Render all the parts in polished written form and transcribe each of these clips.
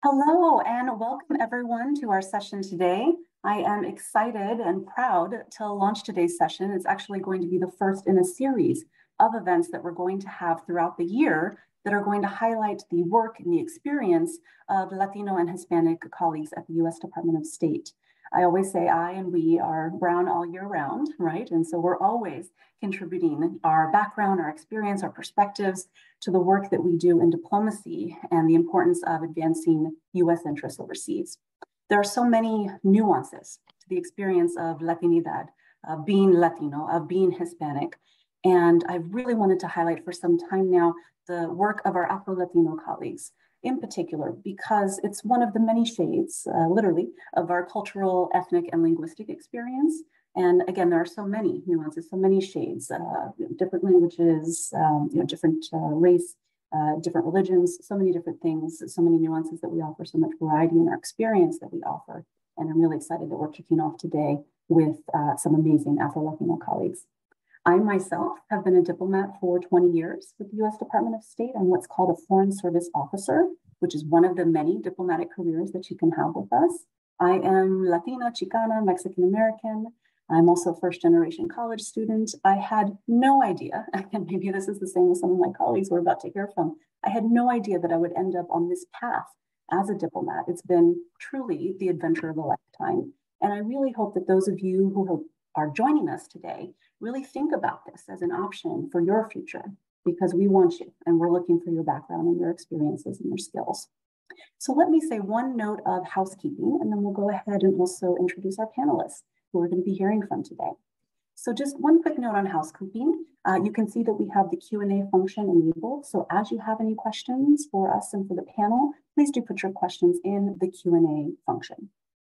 Hello and welcome everyone to our session today. I am excited and proud to launch today's session. It's actually going to be the first in a series of events that we're going to have throughout the year that are going to highlight the work and the experience of Latino and Hispanic colleagues at the U.S. Department of State. I always say I and we are brown all year round, right? And so we're always contributing our background, our experience, our perspectives to the work that we do in diplomacy and the importance of advancing U.S. interests overseas. There are so many nuances to the experience of Latinidad, of being Latino, of being Hispanic. And I really wanted to highlight for some time now the work of our Afro Latino colleagues in particular, because it's one of the many shades, literally, of our cultural, ethnic, and linguistic experience. And again, there are so many nuances, so many shades, different languages, different race, different religions, so many different things, so many nuances that we offer, so much variety in our experience that we offer. And I'm really excited that we're kicking off today with some amazing Afro-Latino colleagues. I myself have been a diplomat for 20 years with the U.S. Department of State. I'm what's called a Foreign Service Officer, which is one of the many diplomatic careers that you can have with us. I am Latina, Chicana, Mexican American. I'm also a first-generation college student. I had no idea, and maybe this is the same as some of my colleagues we're about to hear from, I had no idea that I would end up on this path as a diplomat. It's been truly the adventure of a lifetime. And I really hope that those of you who are joining us today really think about this as an option for your future, because we want you and we're looking for your background and your experiences and your skills. So let me say one note of housekeeping, and then we'll go ahead and also introduce our panelists who we're going to be hearing from today. So just one quick note on housekeeping. You can see that we have the Q&A function enabled. So as you have any questions for us and for the panel, please do put your questions in the Q&A function.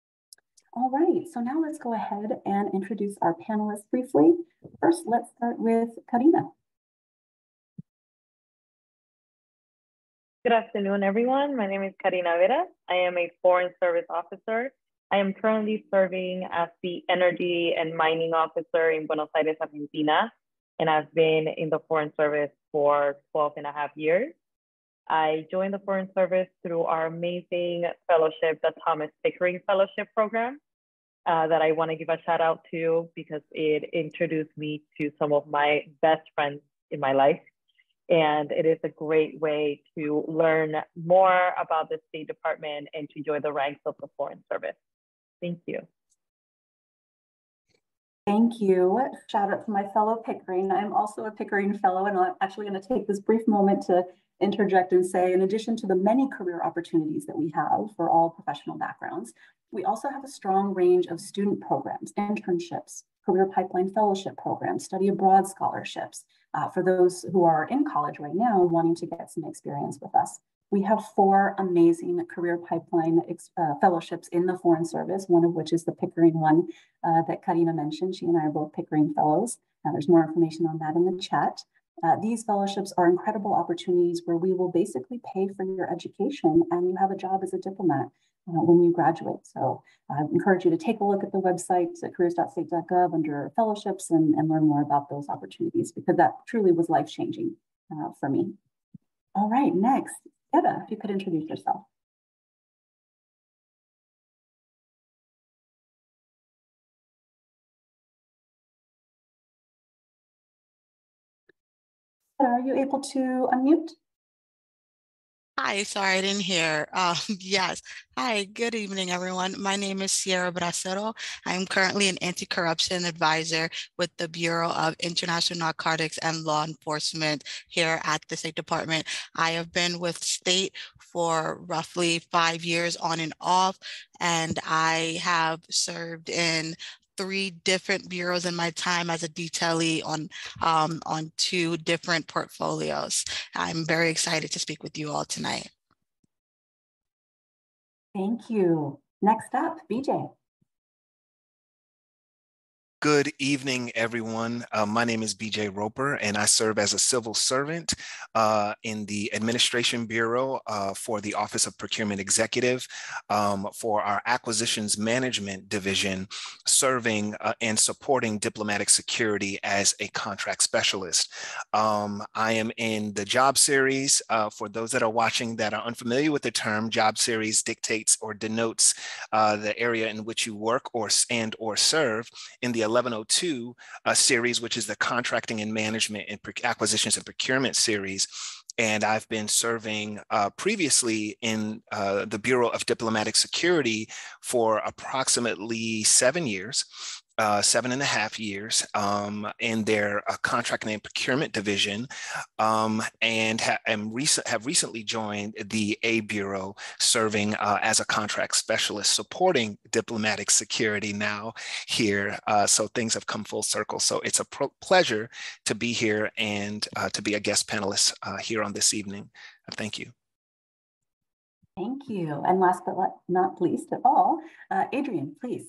All right, so now let's go ahead and introduce our panelists briefly. First, let's start with Karina. Good afternoon, everyone. My name is Karina Vera. I am a Foreign Service Officer. I am currently serving as the Energy and Mining Officer in Buenos Aires, Argentina, and I've been in the Foreign Service for 12 and a half years. I joined the Foreign Service through our amazing fellowship, the Thomas Pickering Fellowship Program, that I want to give a shout out to because it introduced me to some of my best friends in my life. And it is a great way to learn more about the State Department and to join the ranks of the Foreign Service. Thank you. Thank you. Shout out to my fellow Pickering. I'm also a Pickering fellow, and I'm actually going to take this brief moment to interject and say, in addition to the many career opportunities that we have for all professional backgrounds, we also have a strong range of student programs, internships, career pipeline fellowship programs, study abroad scholarships, for those who are in college right now wanting to get some experience with us. We have 4 amazing career pipeline fellowships in the Foreign Service, one of which is the Pickering one that Karina mentioned. She and I are both Pickering fellows. There's more information on that in the chat. These fellowships are incredible opportunities where we will basically pay for your education and you have a job as a diplomat when you graduate. So I encourage you to take a look at the website at careers.state.gov under fellowships and learn more about those opportunities, because that truly was life-changing for me. All right, next, Eva, if you could introduce yourself. Are you able to unmute? Hi, sorry, I didn't hear. Yes. Hi, good evening, everyone. My name is Sierra Bracero. I'm currently an anti-corruption advisor with the Bureau of International Narcotics and Law Enforcement here at the State Department. I have been with State for roughly 5 years on and off, and I have served in 3 different bureaus in my time as a detailee on 2 different portfolios. I'm very excited to speak with you all tonight. Thank you. Next up, BJ. Good evening, everyone. My name is BJ Roper, and I serve as a civil servant in the Administration Bureau for the Office of Procurement Executive for our Acquisitions Management Division, serving and supporting diplomatic security as a contract specialist. I am in the job series. For those that are watching that are unfamiliar with the term, job series dictates or denotes the area in which you work or serve. In the 1102 series, which is the Contracting and Management and Acquisitions and Procurement series. And I've been serving previously in the Bureau of Diplomatic Security for approximately 7 years. 7.5 years in their contracting and procurement division, and have recently joined the A Bureau, serving as a contract specialist, supporting diplomatic security now here. So things have come full circle. So it's a pleasure to be here and to be a guest panelist here on this evening. Thank you. Thank you. And last but not least at all, Adrian, please.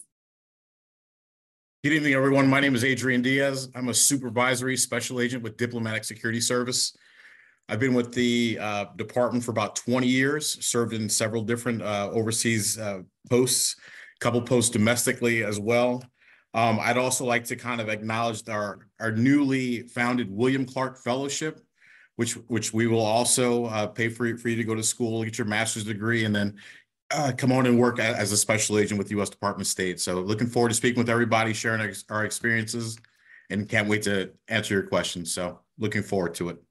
Good evening, everyone. My name is Adrian Diaz. I'm a supervisory special agent with Diplomatic Security Service. I've been with the department for about 20 years, served in several different overseas posts, a couple posts domestically as well. I'd also like to kind of acknowledge our newly founded William Clark Fellowship, which we will also pay for you to go to school, get your master's degree, and then come on and work as a special agent with the U.S. Department of State. So looking forward to speaking with everybody, sharing our experiences, and can't wait to answer your questions. So looking forward to it.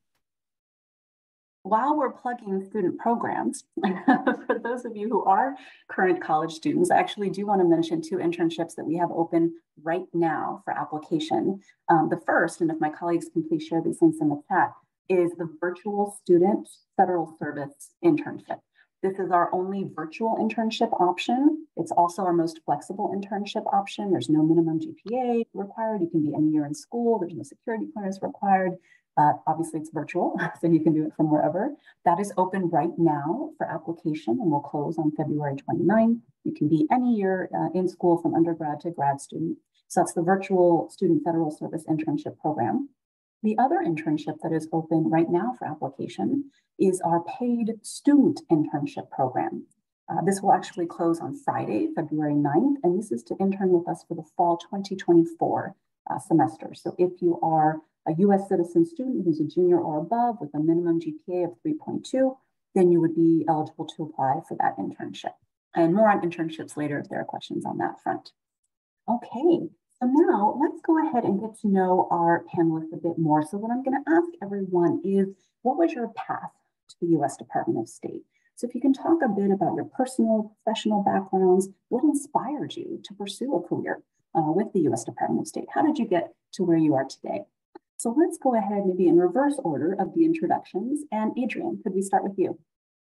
While we're plugging student programs, for those of you who are current college students, I actually do want to mention 2 internships that we have open right now for application. The first, and if my colleagues can please share these links in the chat, is the Virtual Student Federal Service Internship. This is our only virtual internship option. It's also our most flexible internship option. There's no minimum GPA required. You can be any year in school. There's no security clearance required. Obviously, it's virtual, so you can do it from wherever. That is open right now for application and will close on February 29th. You can be any year in school from undergrad to grad student. So that's the Virtual Student Federal Service Internship Program. The other internship that is open right now for application is our paid student internship program. This will actually close on Friday, February 9th, and this is to intern with us for the fall 2024 semester. So if you are a U.S. citizen student who's a junior or above with a minimum GPA of 3.2, then you would be eligible to apply for that internship. And more on internships later if there are questions on that front. Okay. So now let's go ahead and get to know our panelists a bit more. So what I'm going to ask everyone is, what was your path to the U.S. Department of State? So if you can talk a bit about your personal, professional backgrounds, what inspired you to pursue a career with the U.S. Department of State? How did you get to where you are today? So let's go ahead maybe in reverse order of the introductions. And Adrian, could we start with you?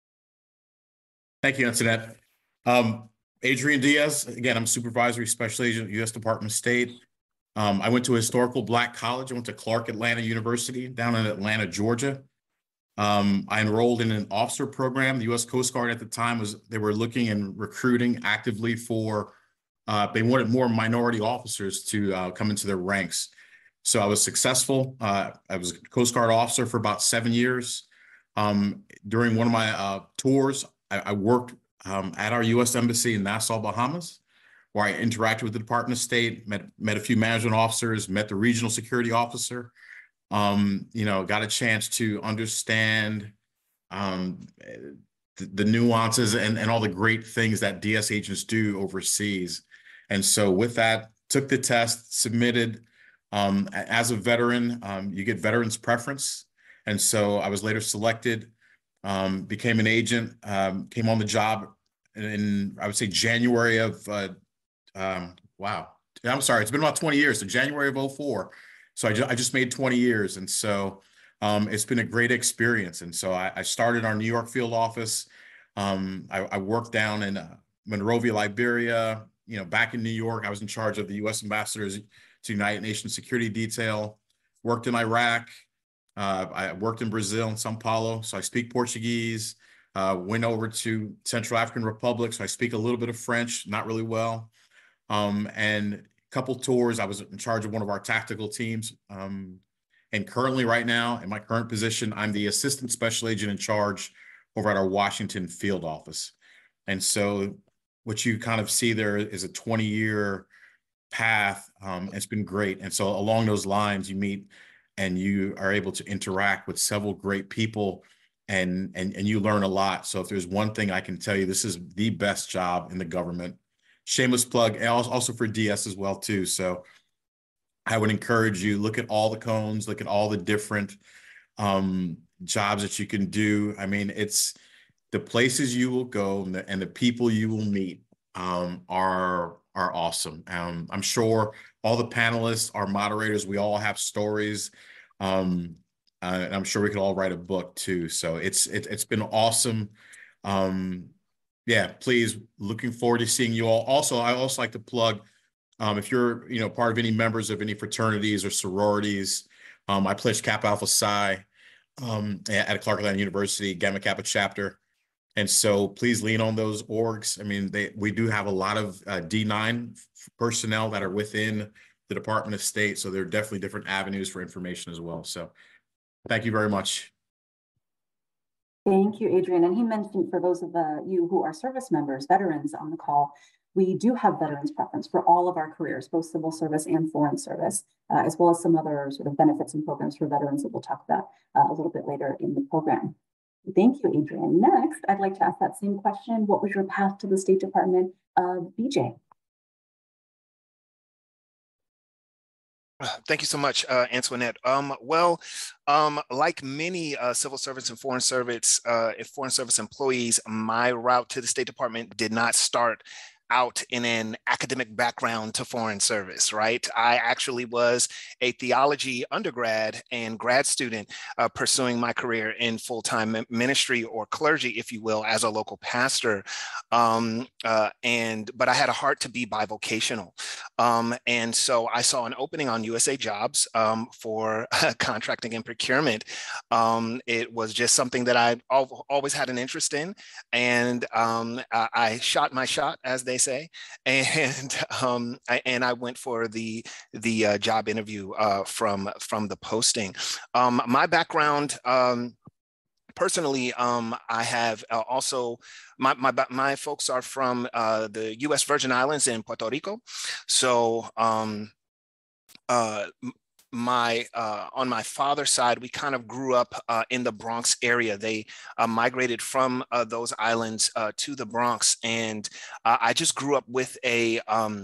Thank you, Antoinette. Adrian Diaz, again, I'm supervisory special agent at U.S. Department of State. I went to a historical Black college. I went to Clark Atlanta University down in Atlanta, Georgia. I enrolled in an officer program. The U.S. Coast Guard at the time they were looking and recruiting actively for, they wanted more minority officers to come into their ranks. So I was successful. I was a Coast Guard officer for about 7 years. During one of my tours, I worked at our U.S. Embassy in Nassau, Bahamas, where I interacted with the Department of State, met a few management officers, met the regional security officer, got a chance to understand the nuances and all the great things that DS agents do overseas. And so with that, took the test, submitted. As a veteran, you get veterans preference. And so I was later selected, became an agent, came on the job in, I would say, January of, wow, I'm sorry, it's been about 20 years, so January of 2004. So I just made 20 years. And so it's been a great experience. And so I started our New York field office. I worked down in Monrovia, Liberia. Back in New York, I was in charge of the U.S. ambassadors to United Nations Security Detail, worked in Iraq. I worked in Brazil and Sao Paulo, so I speak Portuguese. Went over to Central African Republic, so I speak a little bit of French, not really well. And couple tours. I was in charge of one of our tactical teams. And currently right now, in my current position, I'm the assistant special agent in charge over at our Washington field office. And so what you kind of see there is a 20-year path. It's been great. And so along those lines, you meet and you are able to interact with several great people, and you learn a lot. So if there's one thing I can tell you, this is the best job in the government. Shameless plug, and also for DS as well too. So I would encourage you, look at all the cones, look at all the different jobs that you can do. I mean, it's the places you will go and the people you will meet are awesome. I'm sure all the panelists, our moderators, we all have stories. And I'm sure we could all write a book too. So it's been awesome. Yeah, please, looking forward to seeing you all. Also, I also like to plug, if you're part of any members of any fraternities or sororities, I pledge Kappa Alpha Psi at Clark Atlanta University, Gamma Kappa chapter. And so please lean on those orgs. I mean, we do have a lot of D9 personnel that are within the Department of State. So there are definitely different avenues for information as well. So thank you very much. Thank you, Adrian. And he mentioned, for those of you who are service members, veterans on the call, we do have veterans preference for all of our careers, both civil service and foreign service, as well as some other sort of benefits and programs for veterans that we'll talk about a little bit later in the program. Thank you, Adrian. Next, I'd like to ask that same question. What was your path to the State Department, BJ? Thank you so much, Antoinette. Like many civil service and foreign service employees, my route to the State Department did not start out in an academic background to foreign service, right? I actually was a theology undergrad and grad student pursuing my career in full-time ministry or clergy, if you will, as a local pastor. But I had a heart to be bivocational. And so I saw an opening on USA Jobs for contracting and procurement. It was just something that I always had an interest in. And I shot my shot, as they say, and I went for the job interview from the posting. My background, personally, I have also my folks are from the U.S. Virgin Islands in Puerto Rico, so on my father's side, we kind of grew up in the Bronx area. They migrated from those islands to the Bronx, and I just grew up with the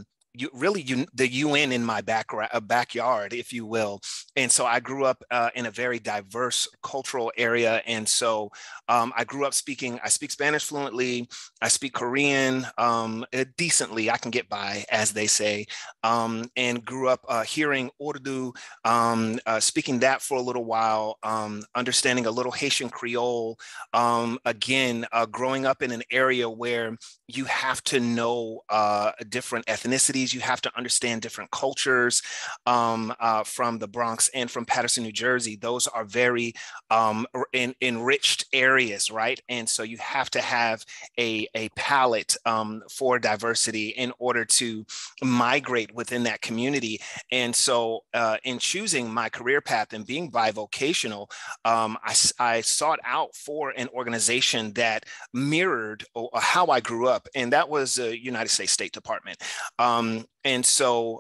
UN in my backyard, if you will. And so I grew up in a very diverse cultural area. And so I grew up I speak Spanish fluently. I speak Korean decently. I can get by, as they say, and grew up hearing Urdu, speaking that for a little while, understanding a little Haitian Creole. Again, growing up in an area where you have to know different ethnicities. You have to understand different cultures from the Bronx and from Paterson, New Jersey. Those are very enriched areas, right? And so you have to have a palette for diversity in order to migrate within that community. And so in choosing my career path and being bivocational, I sought out for an organization that mirrored how I grew up, and that was the United States State Department. And so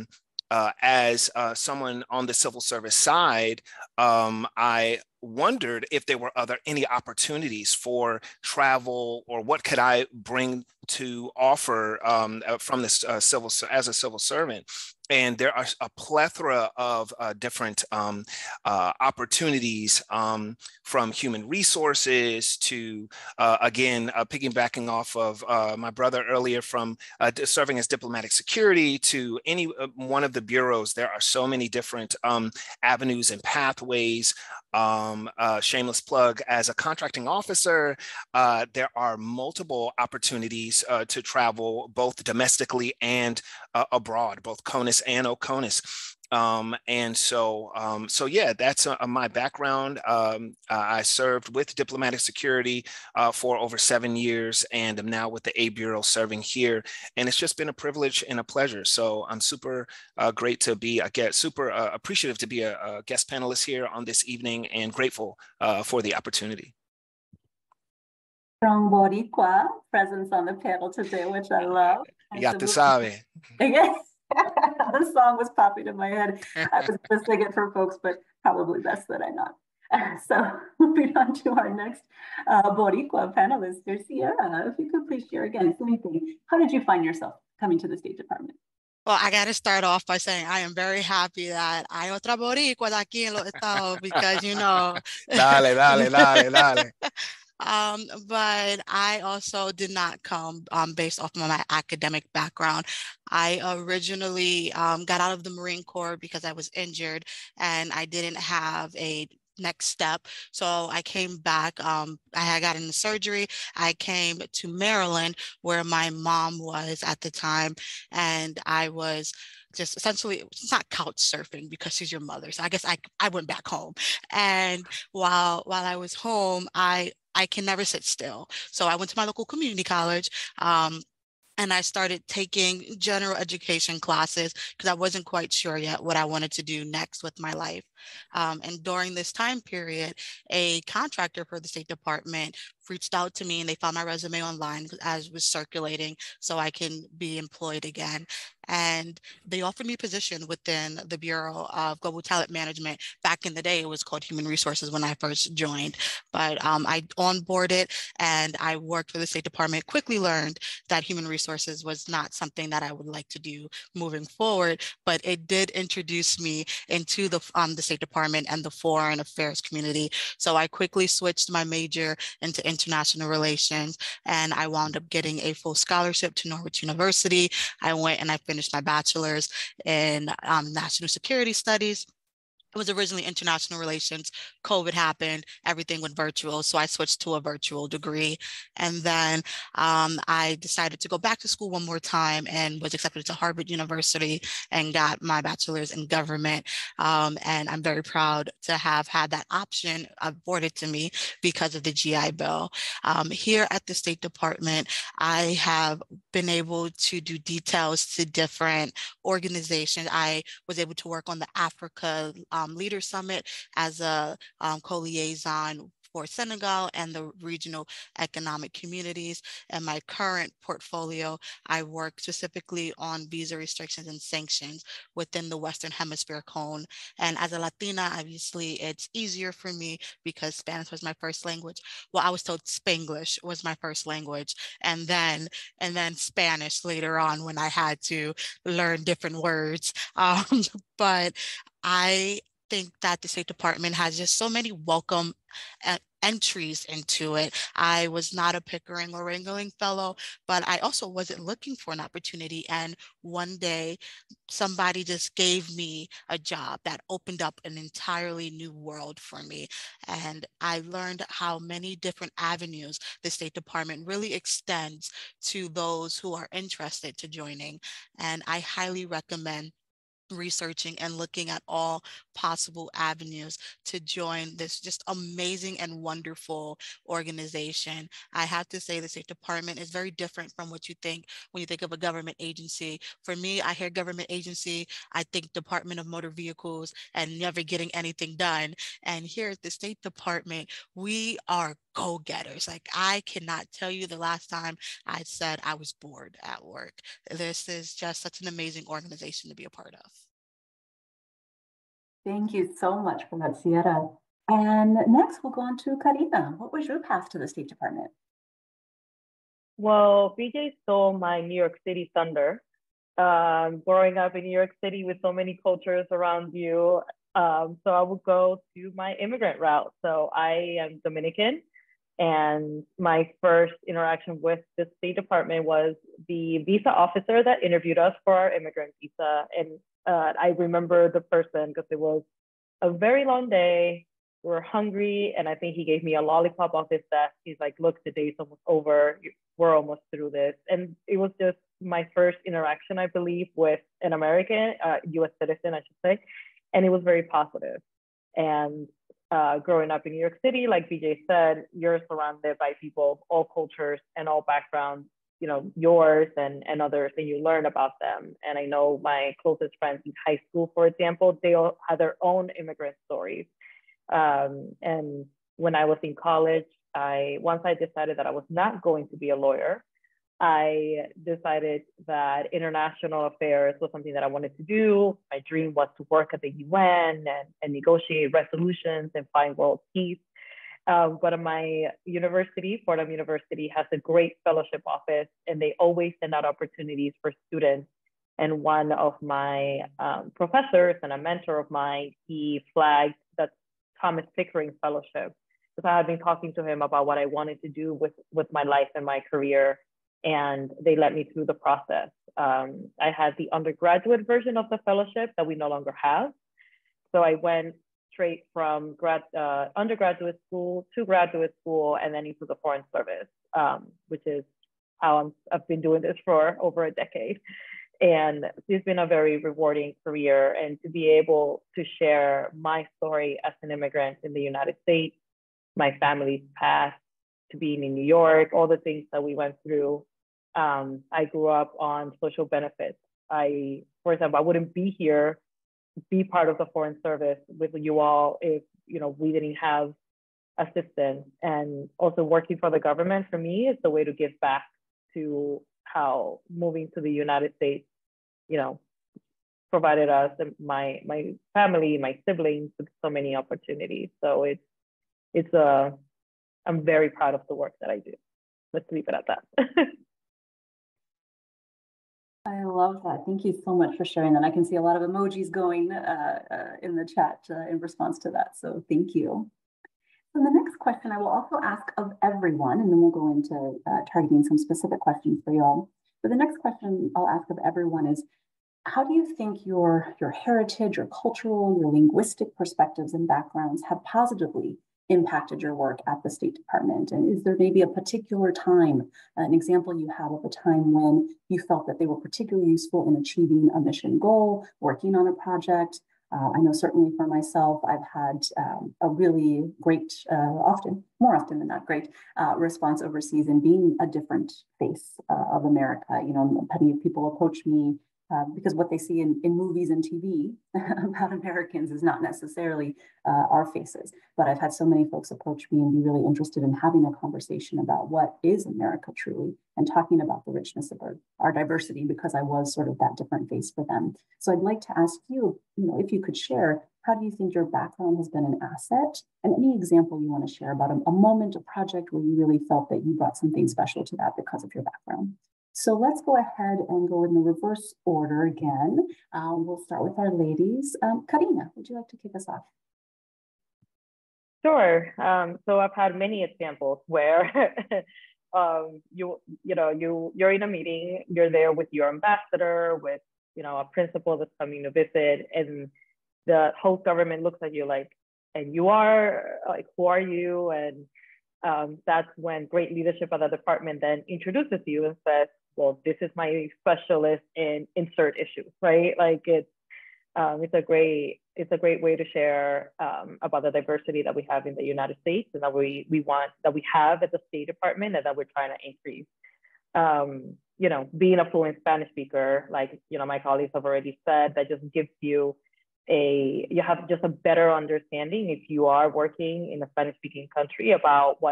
as someone on the civil service side, I wondered if there were any opportunities for travel, or what could I bring to offer from this as a civil servant. And there are a plethora of different opportunities, from human resources to, again, piggybacking off of my brother earlier, from serving as diplomatic security to any one of the bureaus. There are so many different avenues and pathways. Shameless plug, as a contracting officer, there are multiple opportunities to travel both domestically and abroad, both CONUS and OCONUS. So yeah, that's my background. I served with diplomatic security for over 7 years, and am now with the A Bureau serving here. And it's just been a privilege and a pleasure. So I'm super great to be a guest, super appreciative to be a guest panelist here on this evening, and grateful for the opportunity. Strong Boricua presence on the panel today, which I love. Ya te sabe. The song was popping in my head. I was going to sing it for folks, but probably best that I not. So moving on to our next Boricua panelist, Sierra. If you could please share again, same thing. How did you find yourself coming to the State Department? Well, I got to start off by saying I am very happy that hay otra boricua de aquí en los estados because, you know. Dale, dale, dale, dale. But I also did not come based off of my academic background. I originally got out of the Marine Corps because I was injured and I didn't have a next step. So I came back, I had gotten the surgery. I came to Maryland where my mom was at the time, and I was just essentially, it's not couch surfing because she's your mother. So I guess I went back home. And while I was home, I can never sit still. So I went to my local community college. And I started taking general education classes because I wasn't quite sure yet what I wanted to do next with my life. And during this time period, a contractor for the State Department reached out to me and they found my resume online as it was circulating so I can be employed again. And they offered me a position within the Bureau of Global Talent Management. Back in the day, it was called Human Resources when I first joined. But I onboarded and I worked for the State Department, quickly learned that human resources was not something that I would like to do moving forward, but it did introduce me into the State Department and the foreign affairs community. So I quickly switched my major into international relations, and I wound up getting a full scholarship to Norwich University. I went and I finished my bachelor's in national security studies. It was originally international relations. COVID happened, everything went virtual. So I switched to a virtual degree. And then I decided to go back to school one more time and was accepted to Harvard University and got my bachelor's in government. And I'm very proud to have had that option afforded to me because of the GI Bill. Here at the State Department, I have been able to do details to different organizations. I was able to work on the Africa Leader Summit as a co-liaison for Senegal and the regional economic communities. And my current portfolio, I work specifically on visa restrictions and sanctions within the Western Hemisphere cone. And as a Latina, obviously it's easier for me because Spanish was my first language. Well, I was told Spanglish was my first language, and then Spanish later on when I had to learn different words. But I think that the State Department has just so many welcome entries into it. I was not a Pickering or Wrangling fellow, but I also wasn't looking for an opportunity. And one day somebody just gave me a job that opened up an entirely new world for me. And I learned how many different avenues the State Department really extends to those who are interested to joining. And I highly recommend researching and looking at all possible avenues to join this just amazing and wonderful organization. I have to say the State Department is very different from what you think when you think of a government agency. For me, I hear government agency, I think Department of Motor Vehicles and never getting anything done. And here at the State Department, we are go-getters. Like, I cannot tell you the last time I said I was bored at work. This is just such an amazing organization to be a part of. Thank you so much for that, Sierra. And next we'll go on to Karina. What was your path to the State Department? Well, BJ stole my New York City thunder. Growing up in New York City with so many cultures around you, so I would go to my immigrant route. So I am Dominican, and my first interaction with the State Department was the visa officer that interviewed us for our immigrant visa. And I remember the person because it was a very long day. We were hungry, and I think he gave me a lollipop off his desk. He's like, look, the day's almost over. We're almost through this. And it was just my first interaction, I believe, with an American, US citizen, I should say, and it was very positive. And growing up in New York City, like BJ said, you're surrounded by people of all cultures and all backgrounds, you know, yours and others, and you learn about them. And I know my closest friends in high school, for example, they all had their own immigrant stories. And when I was in college, once I decided that I was not going to be a lawyer, I decided that international affairs was something that I wanted to do. My dream was to work at the UN and negotiate resolutions and find world peace. But at my university, Fordham University, has a great fellowship office, and they always send out opportunities for students. And one of my professors and a mentor of mine, he flagged that Thomas Pickering Fellowship, because I had been talking to him about what I wanted to do with my life and my career, and they let me through the process. I had the undergraduate version of the fellowship that we no longer have. So I went straight from undergraduate school to graduate school and then into the Foreign Service, which is how I've been doing this for over a decade. And it's been a very rewarding career, and to be able to share my story as an immigrant in the United States, my family's past, to being in New York, all the things that we went through. I grew up on social benefits. For example, I wouldn't be here, be part of the Foreign Service with you all if, you know, we didn't have assistance. And also working for the government, for me, is the way to give back to how moving to the United States, you know, provided us, my family, my siblings, with so many opportunities. So I'm very proud of the work that I do. Let's leave it at that. I love that. Thank you so much for sharing that. I can see a lot of emojis going in the chat in response to that. So thank you. So the next question I will also ask of everyone, and then we'll go into targeting some specific questions for y'all. But the next question I'll ask of everyone is, how do you think your heritage, your cultural, your linguistic perspectives and backgrounds have positively impacted your work at the State Department? And is there maybe a particular time, an example you have of a time when you felt that they were particularly useful in achieving a mission goal, working on a project? I know certainly for myself, I've had a really great, more often than not great, response overseas in being a different face of America. You know, plenty of people approach me because what they see in movies and TV about Americans is not necessarily our faces. But I've had so many folks approach me and be really interested in having a conversation about what is America truly, and talking about the richness of our diversity, because I was sort of that different face for them. So I'd like to ask you, if you could share, how do you think your background has been an asset? And any example you want to share about a moment, a project where you really felt that you brought something special to that because of your background. So let's go ahead and go in the reverse order again. We'll start with our ladies. Karina, would you like to kick us off? Sure. So I've had many examples where you're in a meeting, you're there with your ambassador, with a principal that's coming to visit, and the host government looks at you like, and you are like, who are you? And that's when great leadership of the department then introduces you and says, well, this is my specialist in insert issues, right? Like it's a great way to share about the diversity that we have in the United States, and that we have at the State Department, and that we're trying to increase. Being a fluent Spanish speaker, like my colleagues have already said, that just gives you have just a better understanding if you are working in a Spanish-speaking country about what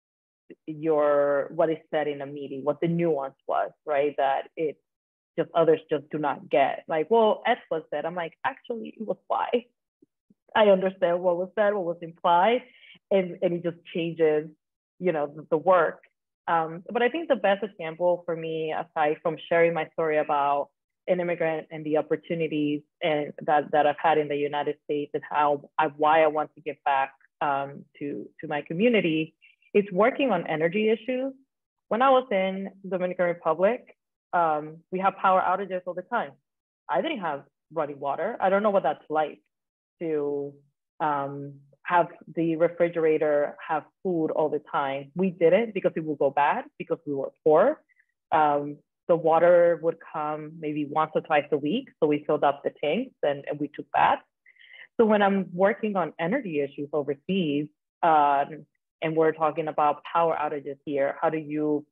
is said in a meeting, what the nuance was, right? That it just others just do not get. Like, well, X was said. I'm like, actually, it was Y. I understand what was said, what was implied, and it just changes, the work. But I think the best example for me, aside from sharing my story about an immigrant and the opportunities and that I've had in the United States, and why I want to give back to my community, is working on energy issues. When I was in Dominican Republic, we have power outages all the time. I didn't have running water. I don't know what that's like to have the refrigerator have food all the time. We didn't, because it would go bad, because we were poor. the water would come maybe once or twice a week. So we filled up the tanks and we took baths. So when I'm working on energy issues overseas, and we're talking about power outages here, how do you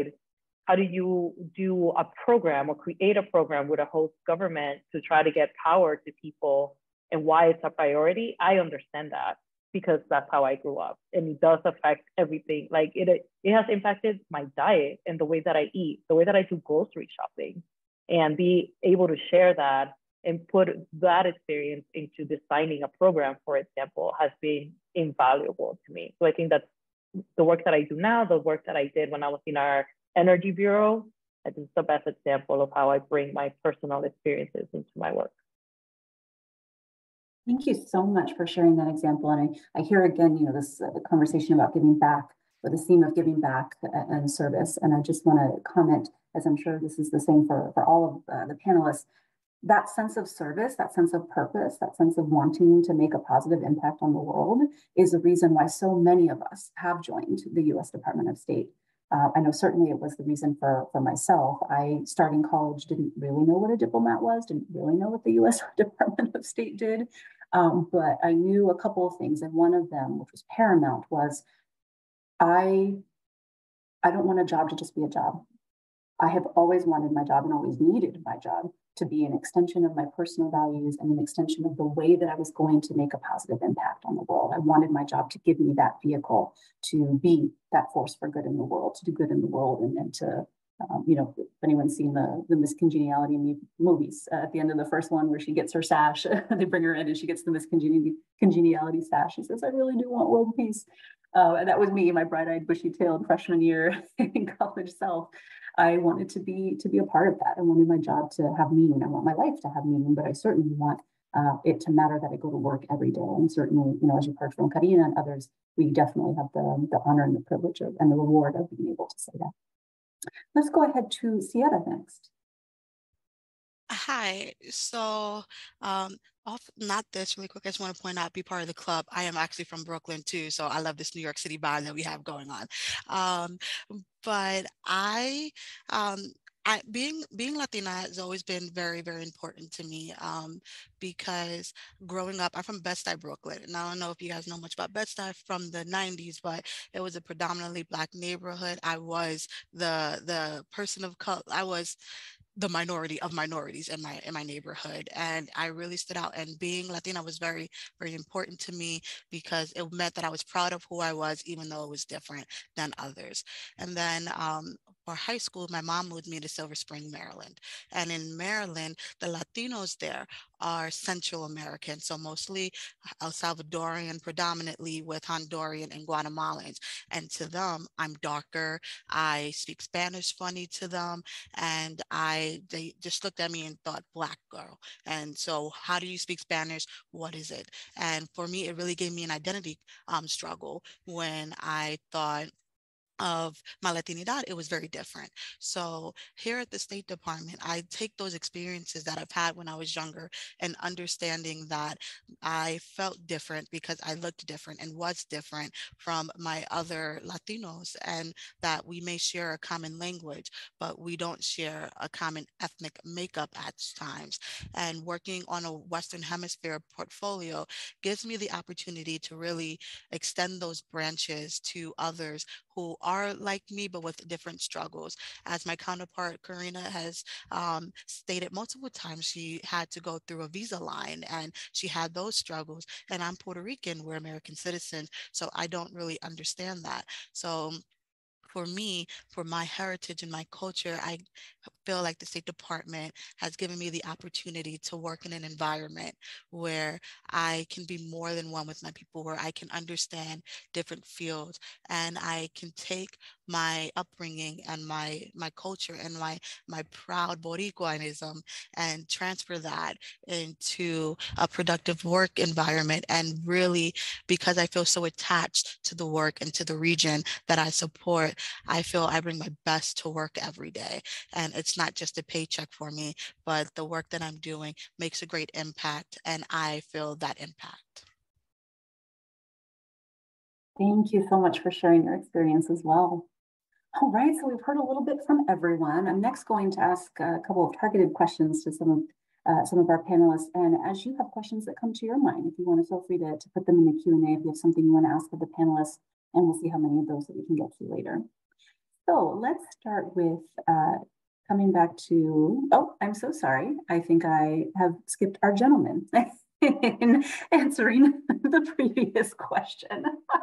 do a program or create a program with a host government to try to get power to people and why it's a priority? I understand that because that's how I grew up. And it does affect everything. Like it has impacted my diet and the way that I eat, the way that I do grocery shopping, and be able to share that and put that experience into designing a program, for example, has been invaluable to me. So I think that's the work that I do now, the work that I did when I was in our Energy Bureau, I think it's the best example of how I bring my personal experiences into my work. Thank you so much for sharing that example. And I hear again, this conversation about giving back, or the theme of giving back and service. And I just want to comment, as I'm sure this is the same for all of the panelists, that sense of service, that sense of purpose, that sense of wanting to make a positive impact on the world is the reason why so many of us have joined the U.S. Department of State. I know certainly it was the reason for myself. I, starting college, didn't really know what a diplomat was, didn't really know what the U.S. Department of State did, but I knew a couple of things, and one of them, which was paramount, was I don't want a job to just be a job. I have always wanted my job and always needed my job to be an extension of my personal values and an extension of the way that I was going to make a positive impact on the world. I wanted my job to give me that vehicle to be that force for good in the world, to do good in the world, and to, if anyone's seen the Miss Congeniality movies, at the end of the first one where she gets her sash, they bring her in and she gets the Miss Congeniality sash. She says, "I really do want world peace." And that was me, my bright-eyed, bushy-tailed freshman year in college self. I wanted to be a part of that. I wanted my job to have meaning. I want my life to have meaning, but I certainly want it to matter that I go to work every day. And certainly, as you heard from Karina and others, we definitely have the honor and the privilege and the reward of being able to say that. Let's go ahead to Sierra next. Hi. So, not this really quick. I just want to point out, be part of the club. I am actually from Brooklyn too, so I love this New York City vibe that we have going on. But being Latina has always been very, very important to me, because growing up, I'm from Bed-Stuy, Brooklyn. And I don't know if you guys know much about Bed-Stuy from the 90s, but it was a predominantly Black neighborhood. I was the person of color. I was the minority of minorities in my neighborhood, and I really stood out. And being Latina was very, very important to me because it meant that I was proud of who I was, even though it was different than others. And then for high school, my mom moved me to Silver Spring, Maryland. And in Maryland, the Latinos there are Central American, so mostly El Salvadorian, predominantly with Honduran and Guatemalans. And to them, I'm darker. I speak Spanish funny to them, and they just looked at me and thought, Black girl. And so, how do you speak Spanish? What is it? And for me, it really gave me an identity struggle when I thought of my Latinidad. It was very different. So here at the State Department, I take those experiences that I've had when I was younger and understanding that I felt different because I looked different and was different from my other Latinos, and that we may share a common language, but we don't share a common ethnic makeup at times. And working on a Western Hemisphere portfolio gives me the opportunity to really extend those branches to others who are like me, but with different struggles. As my counterpart, Karina, has stated multiple times, she had to go through a visa line and she had those struggles. And I'm Puerto Rican, we're American citizens, so I don't really understand that. So for me, for my heritage and my culture, I feel like the State Department has given me the opportunity to work in an environment where I can be more than one with my people, where I can understand different fields, and I can take my upbringing and my culture and my proud Boricuanism and transfer that into a productive work environment. And really, because I feel so attached to the work and to the region that I support, I feel I bring my best to work every day. And it's not just a paycheck for me, but the work that I'm doing makes a great impact, and I feel that impact. Thank you so much for sharing your experience as well. All right, so we've heard a little bit from everyone. I'm next going to ask a couple of targeted questions to some of our panelists. And as you have questions that come to your mind, if you want to feel free to put them in the Q&A if you have something you want to ask of the panelists, and we'll see how many of those that we can get to later. So let's start with coming back to, oh, I'm so sorry. I think I have skipped our gentleman in answering the previous question.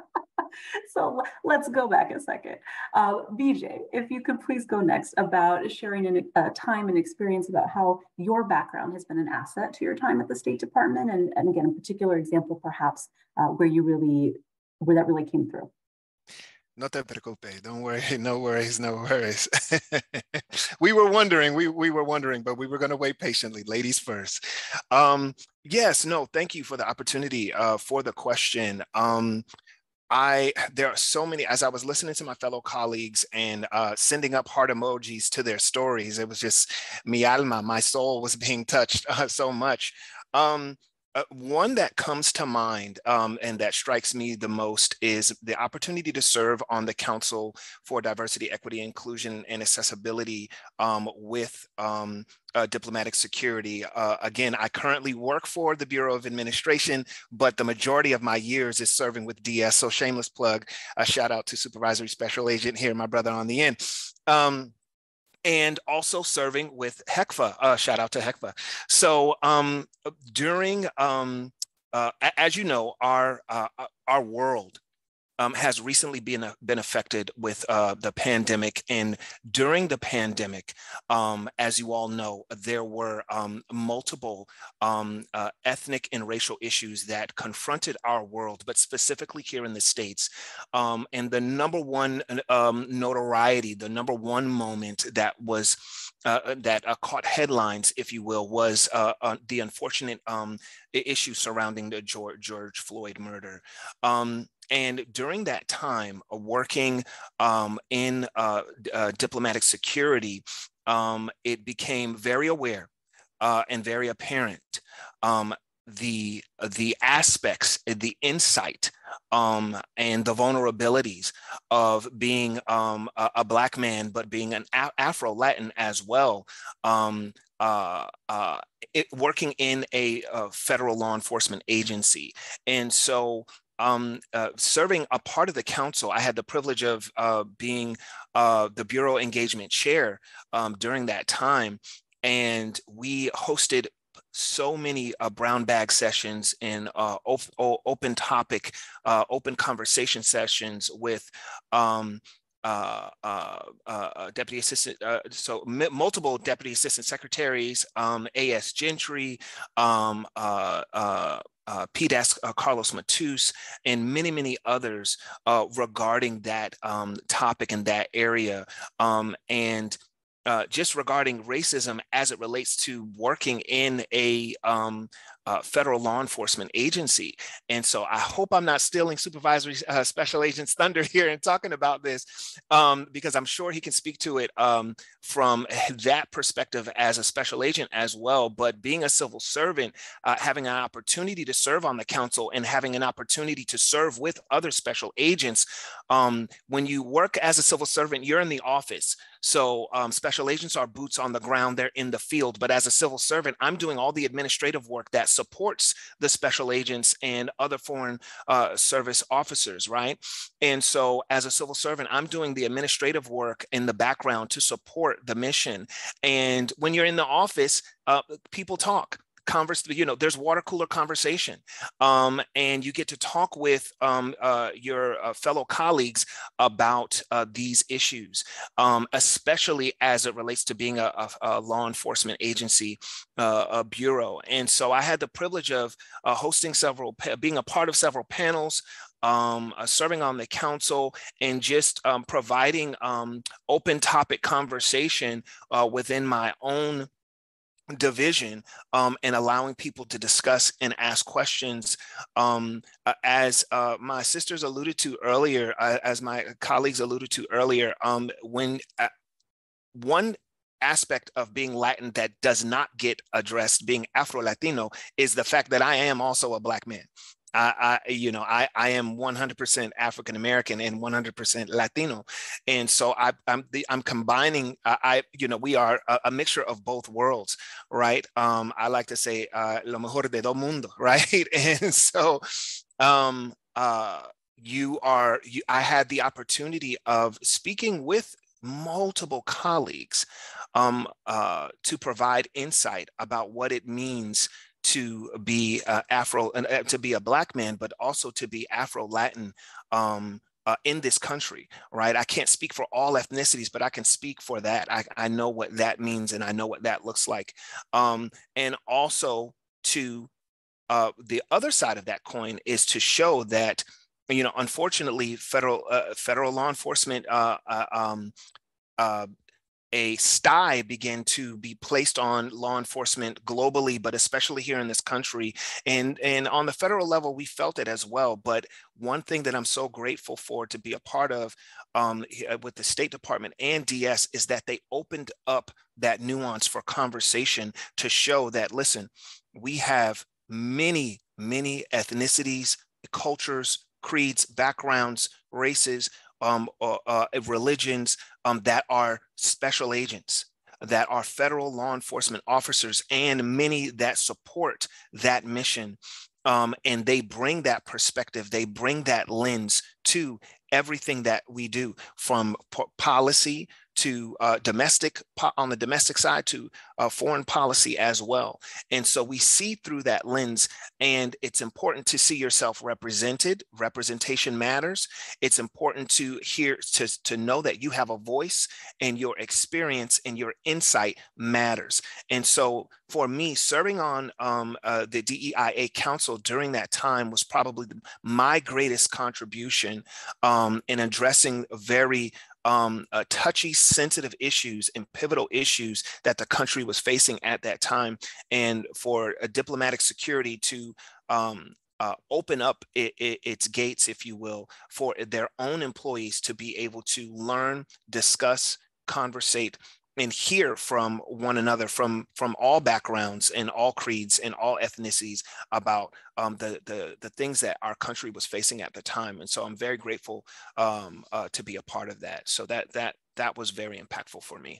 So let's go back a second. BJ, if you could please go next about sharing a time and experience about how your background has been an asset to your time at the State Department, and again, a particular example perhaps where that really came through. No te preocupes. Don't worry. No worries. No worries. We were wondering. We were wondering, but we were going to wait patiently. Ladies first. Yes. No. Thank you for the opportunity. For the question. There are so many. As I was listening to my fellow colleagues and sending up heart emojis to their stories, it was just mi alma. My soul was being touched so much. One that comes to mind and that strikes me the most is the opportunity to serve on the Council for Diversity, Equity, Inclusion, and Accessibility with diplomatic security. Again, I currently work for the Bureau of Administration, but the majority of my years is serving with DS. So shameless plug, a shout out to Supervisory Special Agent here, my brother on the end. And also serving with HECFA, shout out to HECFA. So during, as you know, our world has recently been affected with the pandemic. And during the pandemic, as you all know, there were multiple ethnic and racial issues that confronted our world, but specifically here in the States. And the number one notoriety, the number one moment that was that caught headlines, if you will, was the unfortunate issue surrounding the George Floyd murder. And during that time, working in diplomatic security, it became very aware and very apparent the aspects, the insight, and the vulnerabilities of being a Black man, but being an Afro Latin as well. Working in a federal law enforcement agency. And so serving a part of the council, I had the privilege of being the Bureau Engagement Chair during that time. And we hosted so many brown bag sessions and open topic, open conversation sessions with deputy assistant, multiple deputy assistant secretaries, A.S. Gentry, PDAS Carlos Matus, and many, many others regarding that topic in that area. And just regarding racism as it relates to working in a federal law enforcement agency. And so I hope I'm not stealing Supervisory Special Agent's thunder here and talking about this, because I'm sure he can speak to it from that perspective as a special agent as well. But being a civil servant, having an opportunity to serve on the council and having an opportunity to serve with other special agents, when you work as a civil servant, you're in the office. So special agents are boots on the ground, they're in the field. But as a civil servant, I'm doing all the administrative work that supports the special agents and other foreign service officers, right? And so as a civil servant, I'm doing the administrative work in the background to support the mission. And when you're in the office, people talk. There's water cooler conversation, and you get to talk with your fellow colleagues about these issues, especially as it relates to being a law enforcement agency, a bureau. And so I had the privilege of hosting being a part of several panels, serving on the council, and just providing open topic conversation within my own division, and allowing people to discuss and ask questions. As my sisters alluded to earlier, as my colleagues alluded to earlier, when one aspect of being Latin that does not get addressed, being Afro Latino, is the fact that I am also a Black man. I am 100% African American and 100% Latino, and so I'm combining. We are a mixture of both worlds, right? I like to say lo mejor de dos mundos, right? And so, I had the opportunity of speaking with multiple colleagues to provide insight about what it means to be to be a Black man, but also to be Afro Latin in this country, right? I can't speak for all ethnicities, but I can speak for that. I know what that means, and I know what that looks like, and also to the other side of that coin is to show that, unfortunately, federal law enforcement a sty began to be placed on law enforcement globally, but especially here in this country. And on the federal level, we felt it as well. But one thing that I'm so grateful for to be a part of with the State Department and DS is that they opened up that nuance for conversation to show that, listen, we have many, many ethnicities, cultures, creeds, backgrounds, races, religions that are special agents, that are federal law enforcement officers, and many that support that mission. And they bring that perspective, they bring that lens to everything that we do, from policy to on the domestic side to foreign policy as well. And so we see through that lens, and it's important to see yourself represented. Representation matters. It's important to to know that you have a voice, and your experience and your insight matters. And so for me, serving on the DEIA Council during that time was probably my greatest contribution in addressing very touchy, sensitive issues and pivotal issues that the country was facing at that time. And for a diplomatic security to open up its gates, if you will, for their own employees to be able to learn, discuss, conversate, and hear from one another, from all backgrounds and all creeds and all ethnicities, about the things that our country was facing at the time. And so I'm very grateful to be a part of that. So that was very impactful for me.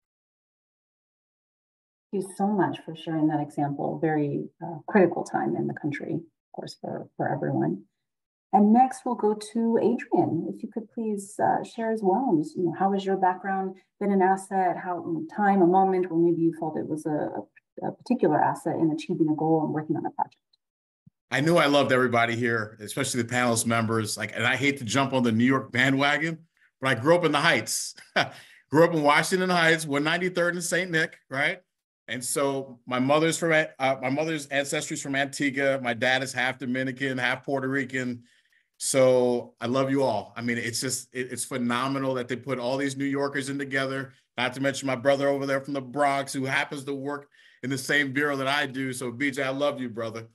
Thank you so much for sharing that example. Very critical time in the country, of course, for everyone. And next we'll go to Adrian. If you could please share as well, how has your background been an asset? How a moment where maybe you felt it was a particular asset in achieving a goal and working on a project? I knew I loved everybody here, especially the panelist members. And I hate to jump on the New York bandwagon, but I grew up in the Heights. Grew up in Washington Heights, 193rd and St. Nick, right? And so my mother's ancestry is from Antigua. My dad is half Dominican, half Puerto Rican. So I love you all. I mean, it's phenomenal that they put all these New Yorkers in together, not to mention my brother over there from the Bronx, who happens to work in the same bureau that I do. So BJ, I love you, brother.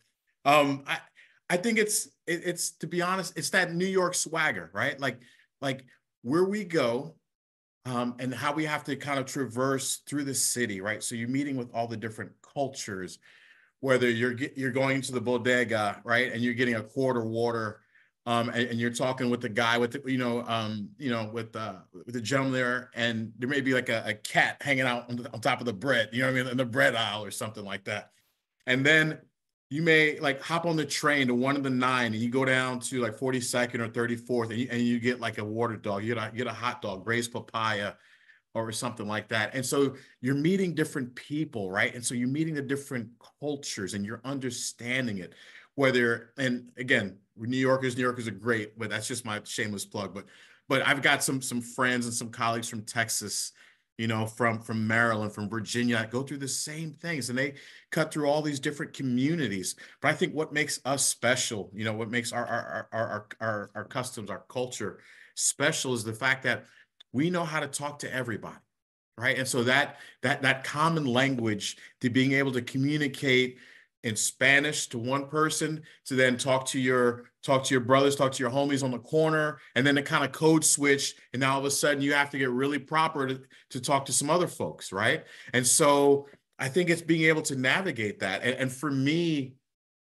I think it's to be honest, it's that New York swagger, right? Like where we go, and how we have to kind of traverse through the city, right? So you're meeting with all the different cultures, whether you're going into the bodega, right, and you're getting a quart of water, and you're talking with the guy with the, with the gentleman there, and there may be like a cat hanging out on top of the bread, you know what I mean, in the bread aisle or something like that. And then you may like hop on the train to one of the 9 and you go down to like 42nd or 34th and you get like a water dog, you get a hot dog, braised papaya or something like that. And so you're meeting different people, right? And so you're meeting the different cultures and you're understanding it. And again, New Yorkers are great, but that's just my shameless plug. But I've got some friends and some colleagues from Texas, from Maryland, from Virginia, go through the same things, and they cut through all these different communities. But I think what makes us special, what makes our customs, our culture special, is the fact that we know how to talk to everybody, right? And so that common language, to being able to communicate in Spanish to one person, to then talk to your brothers, talk to your homies on the corner, and then to kind of code switch, and now all of a sudden you have to get really proper to talk to some other folks, right? And so I think it's being able to navigate that. And for me,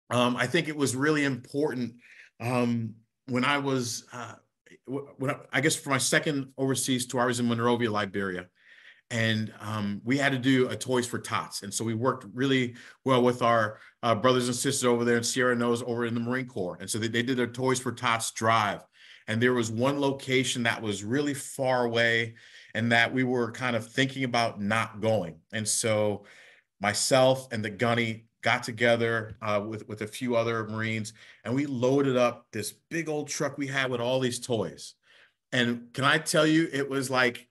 I think it was really important when I was, I guess for my second overseas tour, I was in Monrovia, Liberia. And we had to do a Toys for Tots. And so we worked really well with our brothers and sisters over there in Sierra Nose over in the Marine Corps. And so they did their Toys for Tots drive. And there was one location that was really far away and that we were kind of thinking about not going. And so myself and the gunny got together with a few other Marines, and we loaded up this big old truck we had with all these toys. And can I tell you, it was like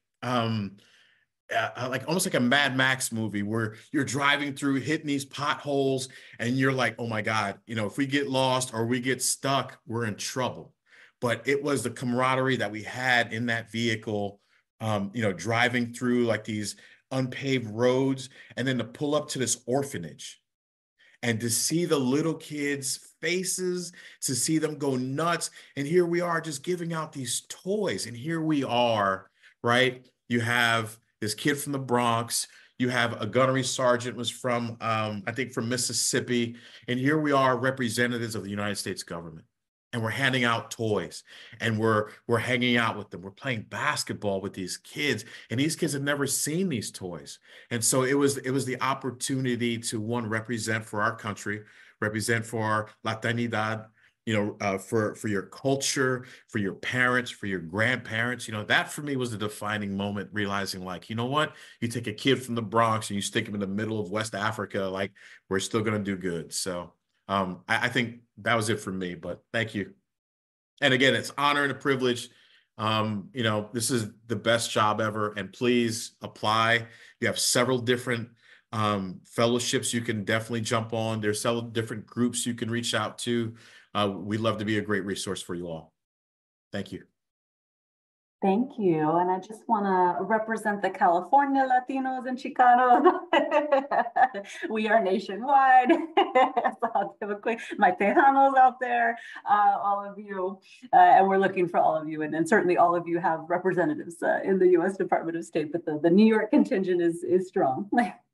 almost like a Mad Max movie where you're driving through, hitting these potholes, and you're like, oh my God, you know, if we get lost or we get stuck, we're in trouble. But it was the camaraderie that we had in that vehicle, you know, driving through like these unpaved roads, and then to pull up to this orphanage and to see the little kids' faces, to see them go nuts. And here we are just giving out these toys. And here we are, right? You have this kid from the Bronx. You have a gunnery sergeant was from, I think from Mississippi. And here we are, representatives of the United States government. And we're handing out toys, and we're hanging out with them. We're playing basketball with these kids, and these kids have never seen these toys. And so it was the opportunity to, one, represent for our country, represent for our Latinidad, you know, for your culture, for your parents, for your grandparents. You know, that for me was the defining moment, realizing like, you know what, you take a kid from the Bronx and you stick him in the middle of West Africa, like we're still going to do good. So I think that was it for me, but thank you. And again, it's honor and a privilege. You know, this is the best job ever, and please apply. You have several different fellowships you can definitely jump on. There's several different groups you can reach out to. We'd love to be a great resource for you all. Thank you. Thank you. And I just want to represent the California Latinos and Chicanos. We are nationwide. So I'll give a quick, my Tejanos out there, all of you. And we're looking for all of you. And certainly all of you have representatives in the U.S. Department of State, but the New York contingent is strong.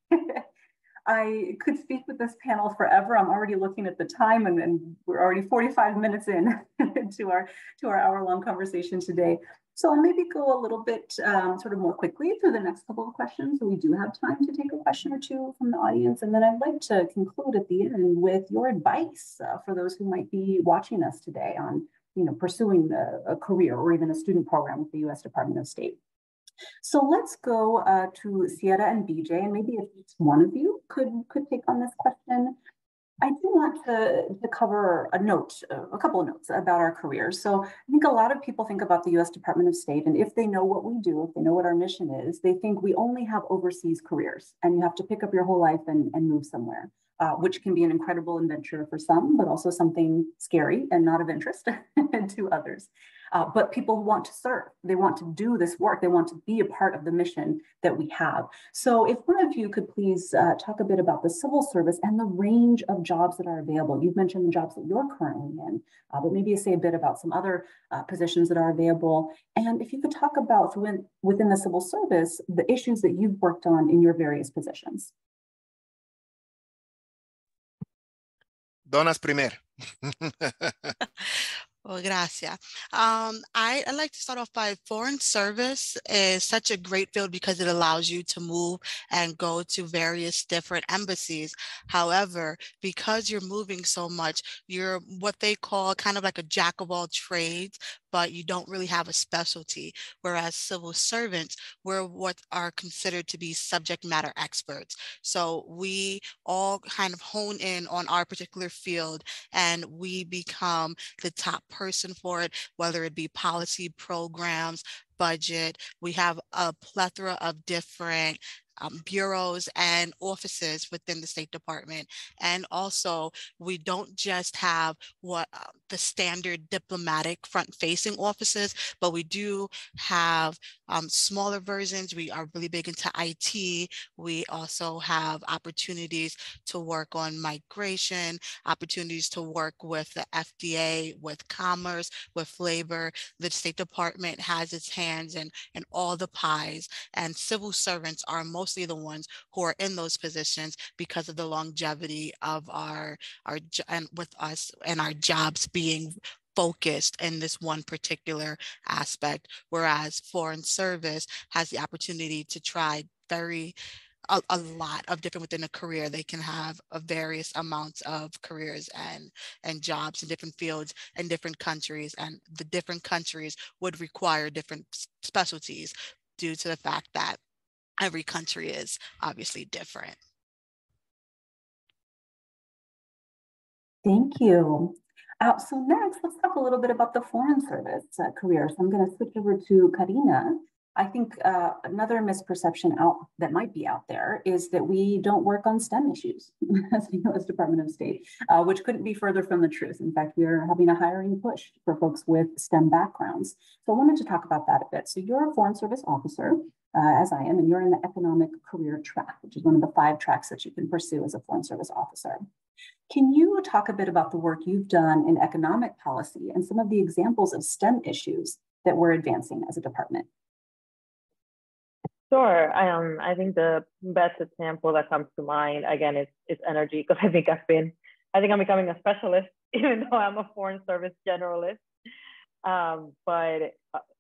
I could speak with this panel forever. I'm already looking at the time, and we're already 45 minutes in to our hour-long conversation today. So I'll maybe go a little bit sort of more quickly through the next couple of questions. So we do have time to take a question or two from the audience. And then I'd like to conclude at the end with your advice for those who might be watching us today on, you know, pursuing a career or even a student program with the U.S. Department of State. So let's go to Sierra and BJ, and maybe if each one of you could take on this question. I do want to cover a couple of notes about our careers. So I think a lot of people think about the U.S. Department of State, and if they know what we do, if they know what our mission is, they think we only have overseas careers, and you have to pick up your whole life and move somewhere, which can be an incredible adventure for some, but also something scary and not of interest to others. But people want to serve, they want to do this work, they want to be a part of the mission that we have. So if one of you could please talk a bit about the civil service and the range of jobs that are available. You've mentioned the jobs that you're currently in, but maybe say a bit about some other positions that are available. And if you could talk about within the civil service, the issues that you've worked on in your various positions. Donas primer. Well, gracias. I'd like to start off by foreign service is such a great field because it allows you to move and go to various different embassies. However, because you're moving so much, you're what they call kind of like a jack of all trades, but you don't really have a specialty. Whereas civil servants, we're what are considered to be subject matter experts. So we all kind of hone in on our particular field and we become the top person for it, whether it be policy, programs, budget. We have a plethora of different bureaus and offices within the State Department. And also, we don't just have what the standard diplomatic front-facing offices, but we do have smaller versions. We are really big into IT. We also have opportunities to work on migration, opportunities to work with the FDA, with commerce, with labor. The State Department has its hands in all the pies, and civil servants are most mostly the ones who are in those positions because of the longevity of and with us and our jobs being focused in this one particular aspect, whereas foreign service has the opportunity to try a lot of different within a career. They can have a various amounts of careers and jobs in different fields and different countries, and the different countries would require different specialties due to the fact that every country is obviously different. Thank you. So next, let's talk a little bit about the foreign service career. So I'm going to switch over to Karina. I think another misperception that might be out there is that we don't work on STEM issues as the U.S. Department of State, which couldn't be further from the truth. In fact, we are having a hiring push for folks with STEM backgrounds. So I wanted to talk about that a bit. So you're a foreign service officer, as I am, and you're in the economic career track, which is one of the 5 tracks that you can pursue as a foreign service officer. Can you talk a bit about the work you've done in economic policy and some of the examples of STEM issues that we're advancing as a department? Sure. I think the best example that comes to mind, again, is energy, because I think I'm becoming a specialist, even though I'm a foreign service generalist. But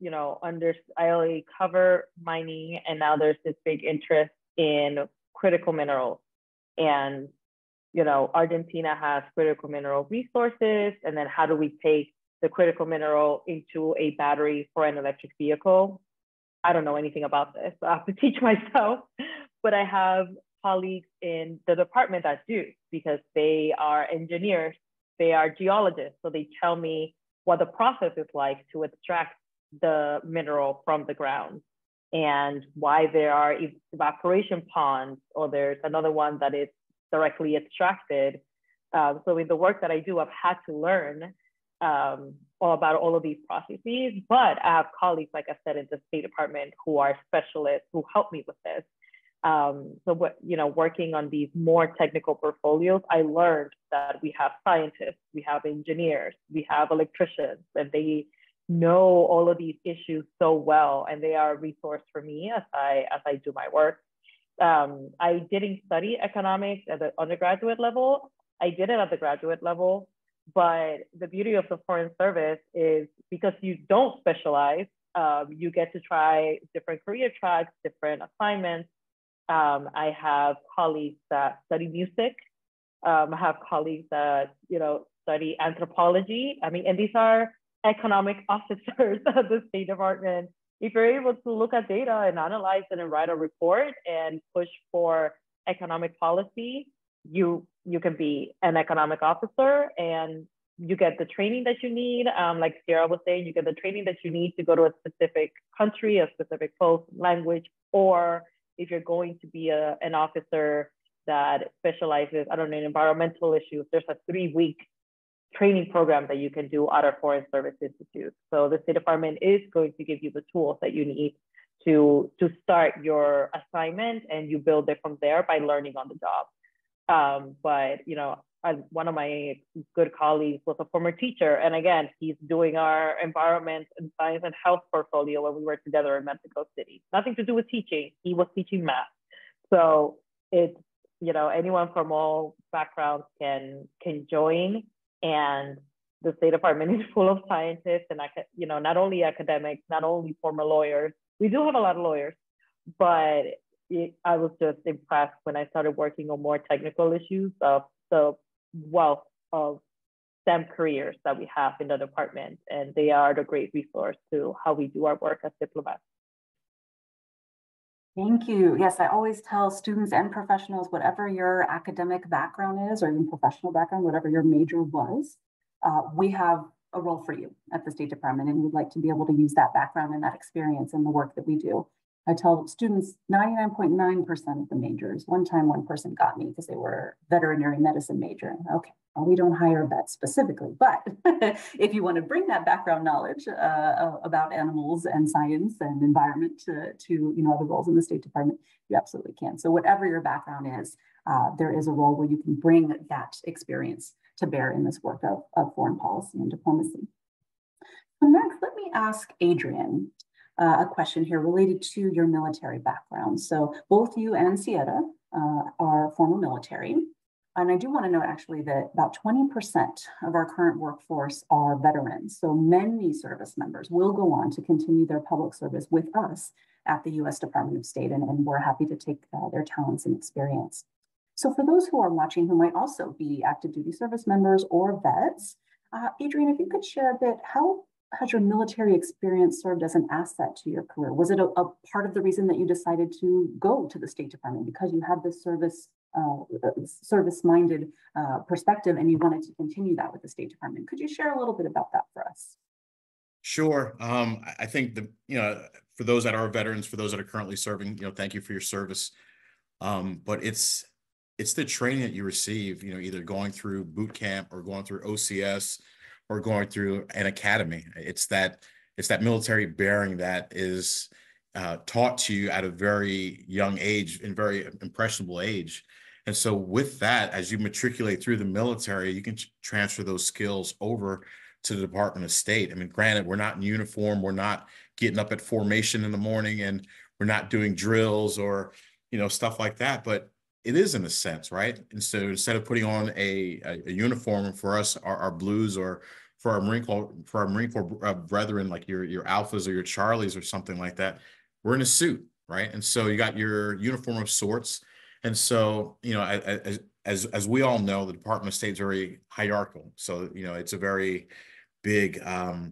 I only cover mining, and now there's this big interest in critical minerals. And Argentina has critical mineral resources, and then how do we take the critical mineral into a battery for an electric vehicle? I don't know anything about this, so I have to teach myself, but I have colleagues in the department that do, because they are engineers, they are geologists, so they tell me what the process is like to extract the mineral from the ground and why there are evaporation ponds, or there's another one that is directly extracted. So in the work that I do, I've had to learn all about all of these processes, but I have colleagues, like I said, in the State Department who are specialists who help me with this. Working on these more technical portfolios, I learned that we have scientists, we have engineers, we have electricians, and they know all of these issues so well, and they are a resource for me as I do my work. I didn't study economics at the undergraduate level. I did it at the graduate level, but the beauty of the foreign service is because you don't specialize, you get to try different career tracks, different assignments. I have colleagues that study music. I have colleagues that study anthropology. And these are economic officers of the State Department. If you're able to look at data and analyze it and write a report and push for economic policy, you can be an economic officer, and you get the training that you need. Like Sierra was saying, you get the training that you need to go to a specific country, a specific post, language, or if you're going to be an officer that specializes, in environmental issues, there's a 3-week training program that you can do at our Foreign Service Institute. So the State Department is going to give you the tools that you need to start your assignment, and you build it from there by learning on the job. One of my good colleagues was a former teacher, and again, he's doing our environment and science and health portfolio when we were together in Mexico City. Nothing to do with teaching. He was teaching math. So it's, anyone from all backgrounds can join, and the State Department is full of scientists and, not only academics, not only former lawyers. We do have a lot of lawyers, but I was just impressed when I started working on more technical issues of the wealth of STEM careers that we have in the department, and they are the great resource to how we do our work as diplomats. Thank you. Yes, I always tell students and professionals, whatever your academic background is, or even professional background, whatever your major was, we have a role for you at the State Department, and we'd like to be able to use that background and that experience in the work that we do. I tell students 99.9% of the majors. One time, one person got me because they were veterinary medicine major. Okay, well, we don't hire vets specifically, but if you want to bring that background knowledge about animals and science and environment to other roles in the State Department, you absolutely can. So whatever your background is, there is a role where you can bring that experience to bear in this work of foreign policy and diplomacy. So next, let me ask Adrian. a question here related to your military background. So both you and Sierra are former military. And I do want to note actually that about 20% of our current workforce are veterans. So many service members will go on to continue their public service with us at the U.S. Department of State, and we're happy to take their talents and experience. So for those who are watching who might also be active duty service members or vets, Adrienne, if you could share a bit, how has your military experience served as an asset to your career? Was it a part of the reason that you decided to go to the State Department because you had this service-minded perspective and you wanted to continue that with the State Department? Could you share a little bit about that for us? Sure. I think for those that are veterans, for those that are currently serving, thank you for your service. But it's the training that you receive, either going through boot camp or going through OCS or going through an academy. It's that military bearing that is taught to you at a very young age and very impressionable age. And so with that, as you matriculate through the military, you can transfer those skills over to the Department of State. I mean, granted, we're not in uniform, we're not getting up at formation in the morning, and we're not doing drills or, stuff like that, but it is in a sense, right? And so instead of putting on a uniform for us, our blues, or for our Marine Corps brethren, like your alphas or your Charlies or something like that, we're in a suit, right? And so you got your uniform of sorts. And so, as we all know, the Department of State is very hierarchical. So, it's a very big,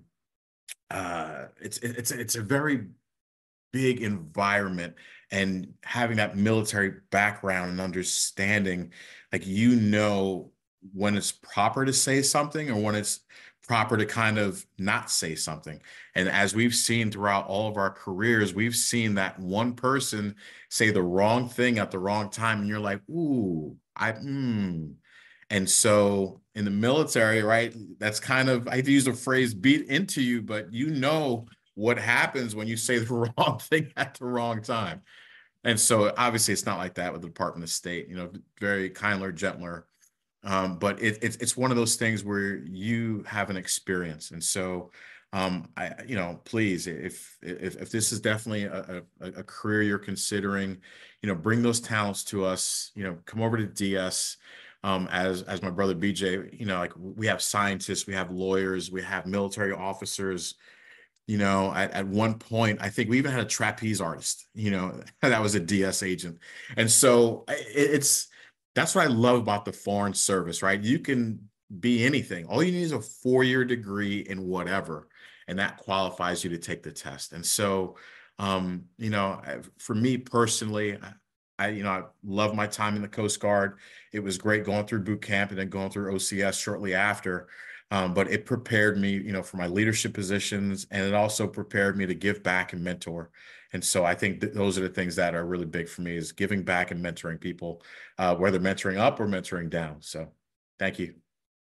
it's a very big environment, and having that military background and understanding, like, when it's proper to say something or when it's proper to kind of not say something. And as we've seen throughout all of our careers, we've seen that one person say the wrong thing at the wrong time, and you're like, ooh, And so in the military, right, that's kind of, I hate to use the phrase beat into you, but what happens when you say the wrong thing at the wrong time. And so obviously it's not like that with the Department of State, very kindler, gentler. But it's one of those things where you have an experience. And so, please, if this is definitely a career you're considering, bring those talents to us, come over to DS. As my brother BJ, like, we have scientists, we have lawyers, we have military officers. At one point, I think we even had a trapeze artist, that was a DS agent. And so that's what I love about the Foreign Service, right? You can be anything. All you need is a 4-year degree in whatever, and that qualifies you to take the test. And so, for me personally, I love my time in the Coast Guard. It was great going through boot camp and then going through OCS shortly after. But it prepared me, for my leadership positions, and it also prepared me to give back and mentor. And so I think those are the things that are really big for me, is giving back and mentoring people, whether mentoring up or mentoring down. So thank you.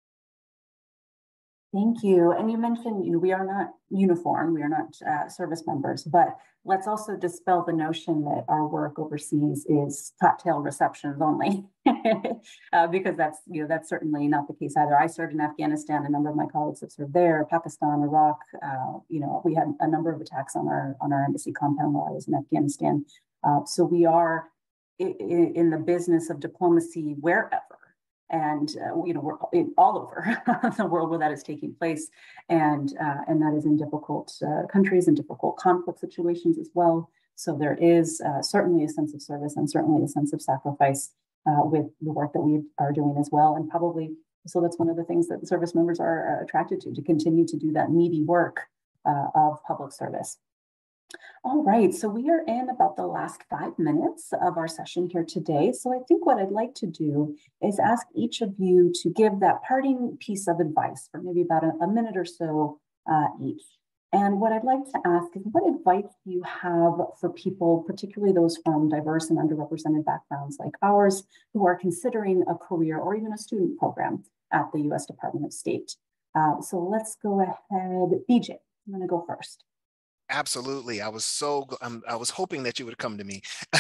Thank you. And you mentioned, we are not uniform, we are not service members, but let's also dispel the notion that our work overseas is cocktail receptions only, because that's certainly not the case either. I served in Afghanistan. A number of my colleagues have served there, Pakistan, Iraq. We had a number of attacks on our embassy compound while I was in Afghanistan. So we are in the business of diplomacy wherever. And we're all over the world where that is taking place, and that is in difficult countries and difficult conflict situations as well. So there is certainly a sense of service and certainly a sense of sacrifice with the work that we are doing as well. And probably, so that's one of the things that the service members are attracted to continue to do that meaty work of public service. All right, so we are in about the last 5 minutes of our session here today. So I think what I'd like to do is ask each of you to give that parting piece of advice for maybe about a minute or so each. And what I'd like to ask is, what advice do you have for people, particularly those from diverse and underrepresented backgrounds like ours, who are considering a career or even a student program at the U.S. Department of State? So let's go ahead. BJ, I'm going to go first. Absolutely. I was hoping that you would come to me.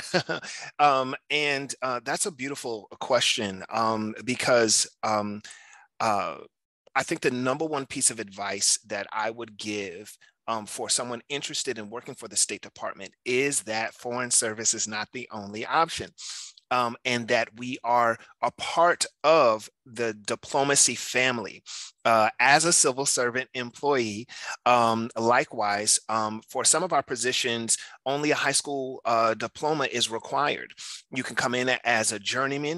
And that's a beautiful question, because I think the number one piece of advice that I would give for someone interested in working for the State Department is that foreign service is not the only option. And that we are a part of the diplomacy family. As a civil servant employee, likewise, for some of our positions, only a high school diploma is required. You can come in as a journeyman,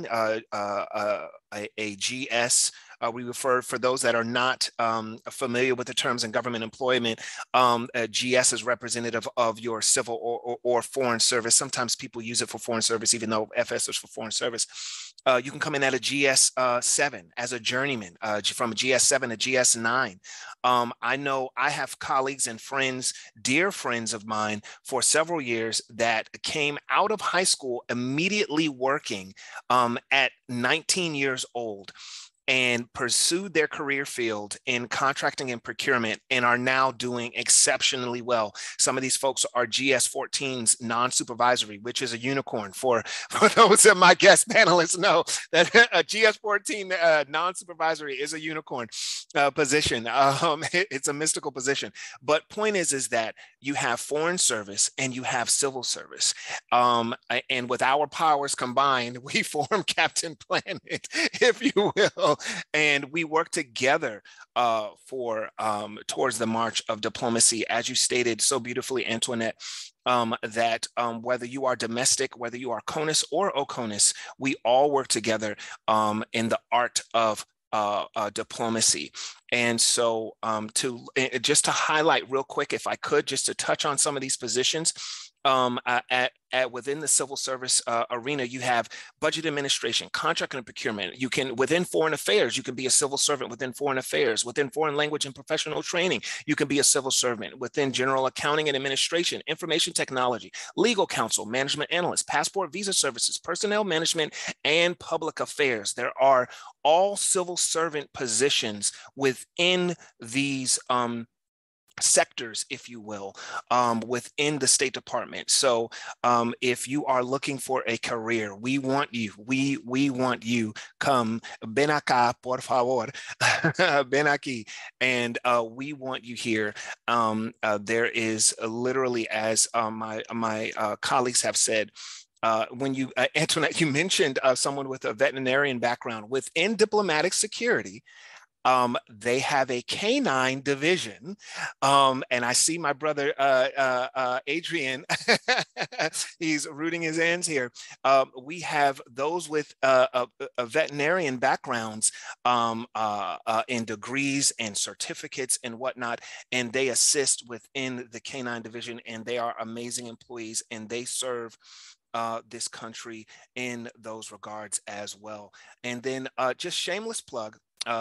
a GS. We refer, for those that are not familiar with the terms in government employment, a GS is representative of your civil or foreign service. Sometimes people use it for foreign service, even though FS is for foreign service. You can come in at a GS 7 as a journeyman, from a GS 7 to GS 9. I know I have colleagues and friends, dear friends of mine, for several years that came out of high school immediately working at 19 years old, and pursued their career field in contracting and procurement and are now doing exceptionally well. Some of these folks are GS 14s non-supervisory, which is a unicorn. For those of my guest panelists know that a GS 14 non-supervisory is a unicorn position. It's a mystical position. But point is that you have foreign service and you have civil service. And with our powers combined, we form Captain Planet, if you will. And we work together towards the march of diplomacy, as you stated so beautifully, Antoinette, that whether you are domestic, whether you are CONUS or OCONUS, we all work together in the art of diplomacy. And so just to highlight real quick, if I could, just to touch on some of these positions, within the civil service arena, you have budget administration, contract and procurement. You can, within foreign affairs, you can be a civil servant within foreign affairs. Within foreign language and professional training, you can be a civil servant. Within general accounting and administration, information technology, legal counsel, management analyst, passport visa services, personnel management, and public affairs. There are all civil servant positions within these sectors, if you will, within the State Department. So if you are looking for a career, we want you. We want you. Come, ven acá, por favor. Ven aquí. And we want you here. There is literally, as my colleagues have said, when you, Antoinette, you mentioned someone with a veterinarian background within diplomatic security. They have a canine division. And I see my brother, Adrian, he's rooting his hands here. We have those with veterinarian backgrounds in degrees and certificates and whatnot, and they assist within the canine division, and they are amazing employees, and they serve this country in those regards as well. And then just shameless plug,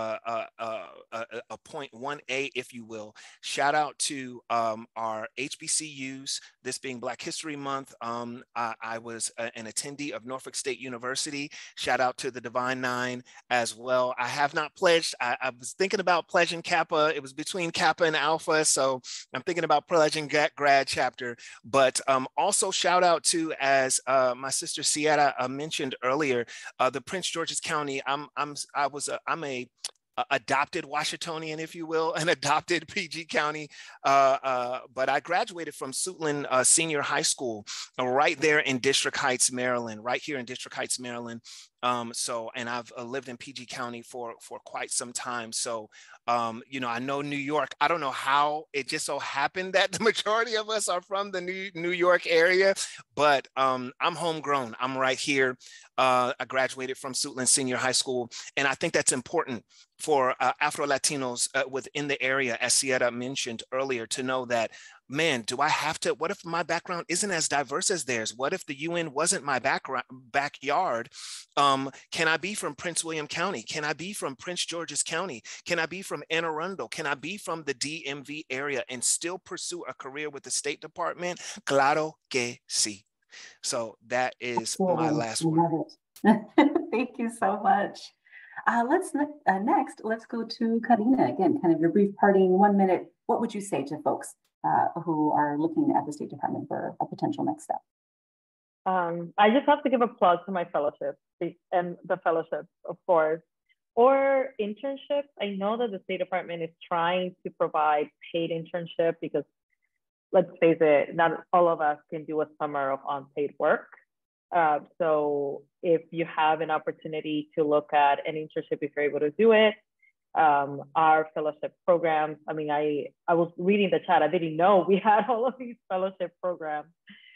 a point 1A, if you will. Shout out to our HBCUs, this being Black History Month. I was an attendee of Norfolk State University. Shout out to the Divine Nine as well. I have not pledged. I was thinking about pledging Kappa. It was between Kappa and Alpha, so I'm thinking about pledging grad chapter. But also shout out to, as my sister Sierra mentioned earlier, the Prince George's County. I'm a adopted Washingtonian, if you will, an adopted PG County, but I graduated from Suitland Senior High School right there in District Heights, Maryland, right here in District Heights, Maryland. And I've lived in PG County for quite some time. So, I know New York. I don't know how it just so happened that the majority of us are from the New York area, but I'm homegrown. I'm right here. I graduated from Suitland Senior High School, and I think that's important for Afro Latinos within the area, as Sierra mentioned earlier, to know that, man, do I have to, what if my background isn't as diverse as theirs? What if the UN wasn't my backyard? Can I be from Prince William County? Can I be from Prince George's County? Can I be from Anne Arundel? Can I be from the DMV area and still pursue a career with the State Department? Claro que sí. So that is my last word. Thank you so much. Next, let's go to Karina. Again, kind of your brief parting 1 minute. What would you say to folks who are looking at the State Department for a potential next step? I just have to give a plug to my fellowship, and the fellowship, of course. or internships. I know that the State Department is trying to provide paid internship because, let's face it, not all of us can do a summer of unpaid work. So if you have an opportunity to look at an internship, if you're able to do it, our fellowship programs. I mean, I was reading the chat. I didn't know we had all of these fellowship programs.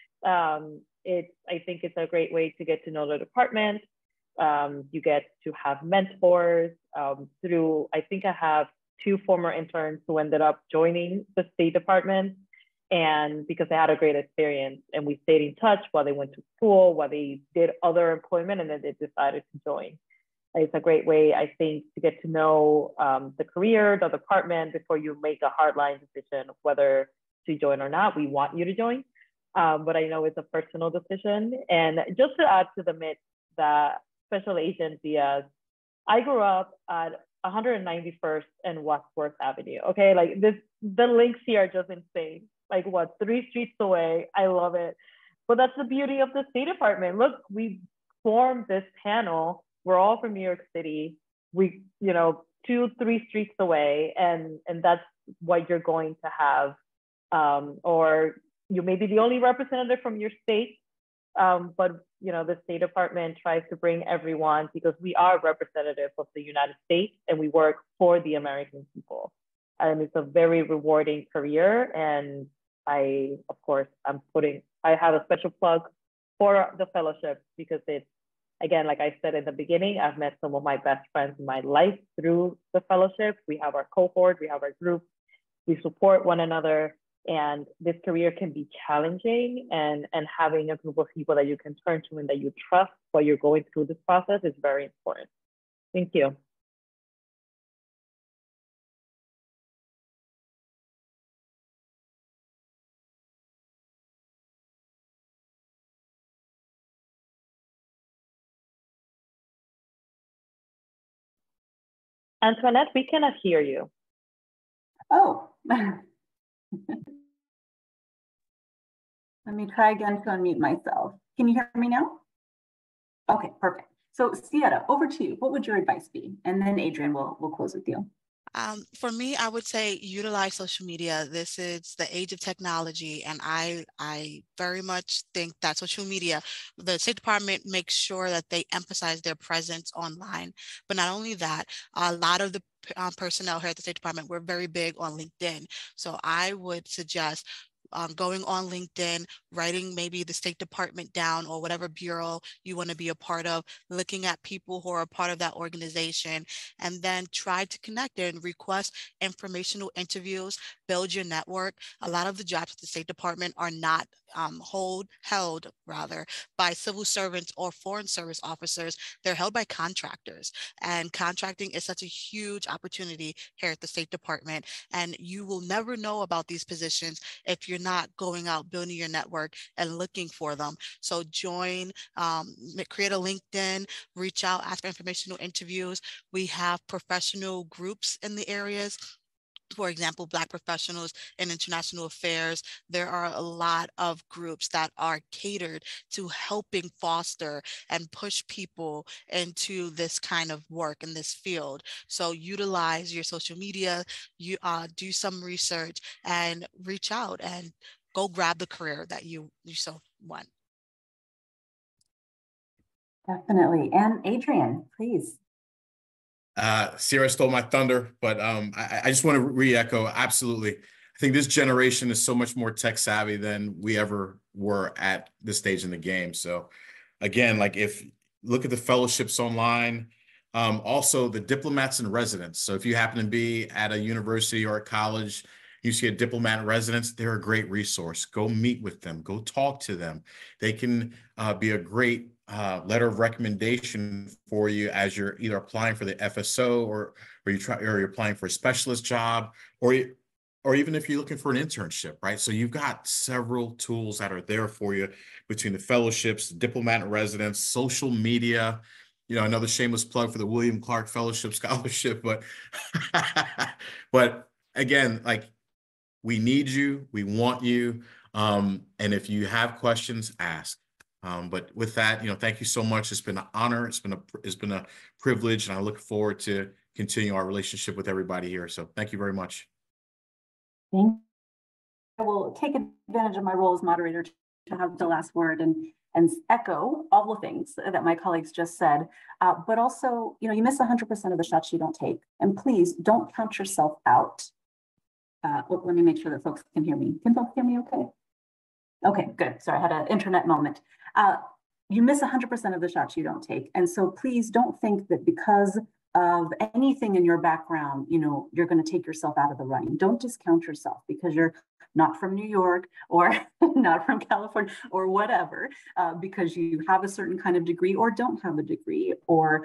I think it's a great way to get to know the department. You get to have mentors through, I think I have 2 former interns who ended up joining the State Department, and because they had a great experience, and we stayed in touch while they went to school, while they did other employment, and then they decided to join. It's a great way, I think, to get to know the career, the department, before you make a hardline decision of whether to join or not. We want you to join, but I know it's a personal decision. And just to add to the myth that Special Agent Diaz, I grew up at 191st and Westworth Avenue. Okay, like the links here are just insane. Like what, 3 streets away. I love it. But that's the beauty of the State Department. Look, we formed this panel. We're all from New York City. We, 2, 3 streets away, and that's what you're going to have. Or you may be the only representative from your state, but the State Department tries to bring everyone because we are representative of the United States and we work for the American people. And it's a very rewarding career. And I have a special plug for the fellowship because it's, again, like I said in the beginning, I've met some of my best friends in my life through the fellowship. We have our cohort, we have our group, we support one another. And this career can be challenging, and having a group of people that you can turn to and that you trust while you're going through this process is very important. Thank you. Antoinette, we cannot hear you. Oh. Let me try again to unmute myself. Can you hear me now? Okay, perfect. So Sierra, over to you. What would your advice be? And then Adrian, we'll close with you. For me, I would say utilize social media. This is the age of technology, and I very much think that social media, the State Department makes sure that they emphasize their presence online. But not only that, a lot of the personnel here at the State Department, we're very big on LinkedIn. So I would suggest going on LinkedIn, writing maybe the State Department down or whatever bureau you want to be a part of, looking at people who are a part of that organization, and then try to connect and request informational interviews, build your network. A lot of the jobs at the State Department are not held by civil servants or foreign service officers. They're held by contractors, and contracting is such a huge opportunity here at the State Department. And you will never know about these positions if you're not going out, building your network and looking for them. So join, create a LinkedIn, reach out, ask for informational interviews. We have professional groups in the areas. For example, Black professionals in international affairs. There are a lot of groups that are catered to helping foster and push people into this kind of work in this field. So utilize your social media, you do some research and reach out and go grab the career that you so want. Definitely. And Adrian, please. Sierra stole my thunder, but I just want to re-echo, absolutely. I think this generation is so much more tech savvy than we ever were at this stage in the game. So again, like if look at the fellowships online, also the diplomats in residence. So if you happen to be at a university or a college, you see a diplomat in residence, they're a great resource. Go meet with them, go talk to them. They can be a great letter of recommendation for you as you're either applying for the FSO or you're applying for a specialist job, or even if you're looking for an internship, right? So you've got several tools that are there for you between the fellowships, diplomat in residence, social media. Another shameless plug for the William Clark Fellowship Scholarship, but again, like we need you, we want you, and if you have questions, ask. But with that, thank you so much. It's been an honor. It's been a privilege, and I look forward to continue our relationship with everybody here. So thank you very much. Thank you. I will take advantage of my role as moderator to have the last word and echo all the things that my colleagues just said. But also, you miss 100% of the shots you don't take. And please don't count yourself out. Let me make sure that folks can hear me. Can folks hear me okay? Okay, good. Sorry, I had an internet moment. You miss 100% of the shots you don't take. And so please don't think that because of anything in your background, you're going to take yourself out of the running. Don't discount yourself because you're not from New York or not from California or whatever, because you have a certain kind of degree or don't have a degree, or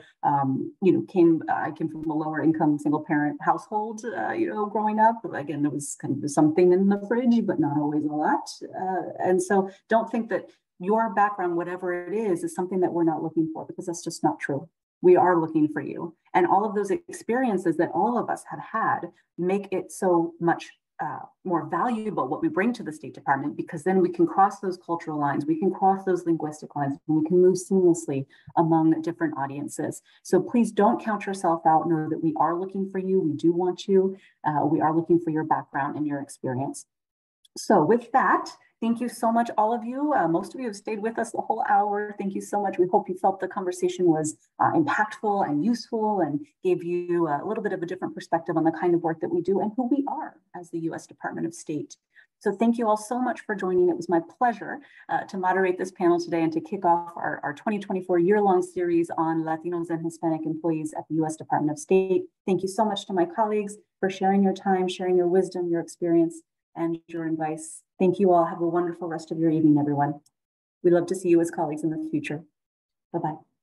I came from a lower income single parent household, growing up. Again, there was kind of something in the fridge, but not always a lot. And so don't think that your background, whatever it is something that we're not looking for, because that's just not true. We are looking for you. And all of those experiences that all of us have had make it so much more valuable what we bring to the State Department, because then we can cross those cultural lines, we can cross those linguistic lines, and we can move seamlessly among different audiences. So please don't count yourself out. Know that we are looking for you. We do want you. We are looking for your background and your experience. So with that, thank you so much, all of you. Most of you have stayed with us the whole hour. Thank you so much. We hope you felt the conversation was impactful and useful and gave you a little bit of a different perspective on the kind of work that we do and who we are as the U.S. Department of State. So thank you all so much for joining. It was my pleasure to moderate this panel today and to kick off our 2024 year-long series on Latinos and Hispanic employees at the U.S. Department of State. Thank you so much to my colleagues for sharing your time, sharing your wisdom, your experience, and your advice. Thank you all. Have a wonderful rest of your evening, everyone. We'd love to see you as colleagues in the future. Bye-bye.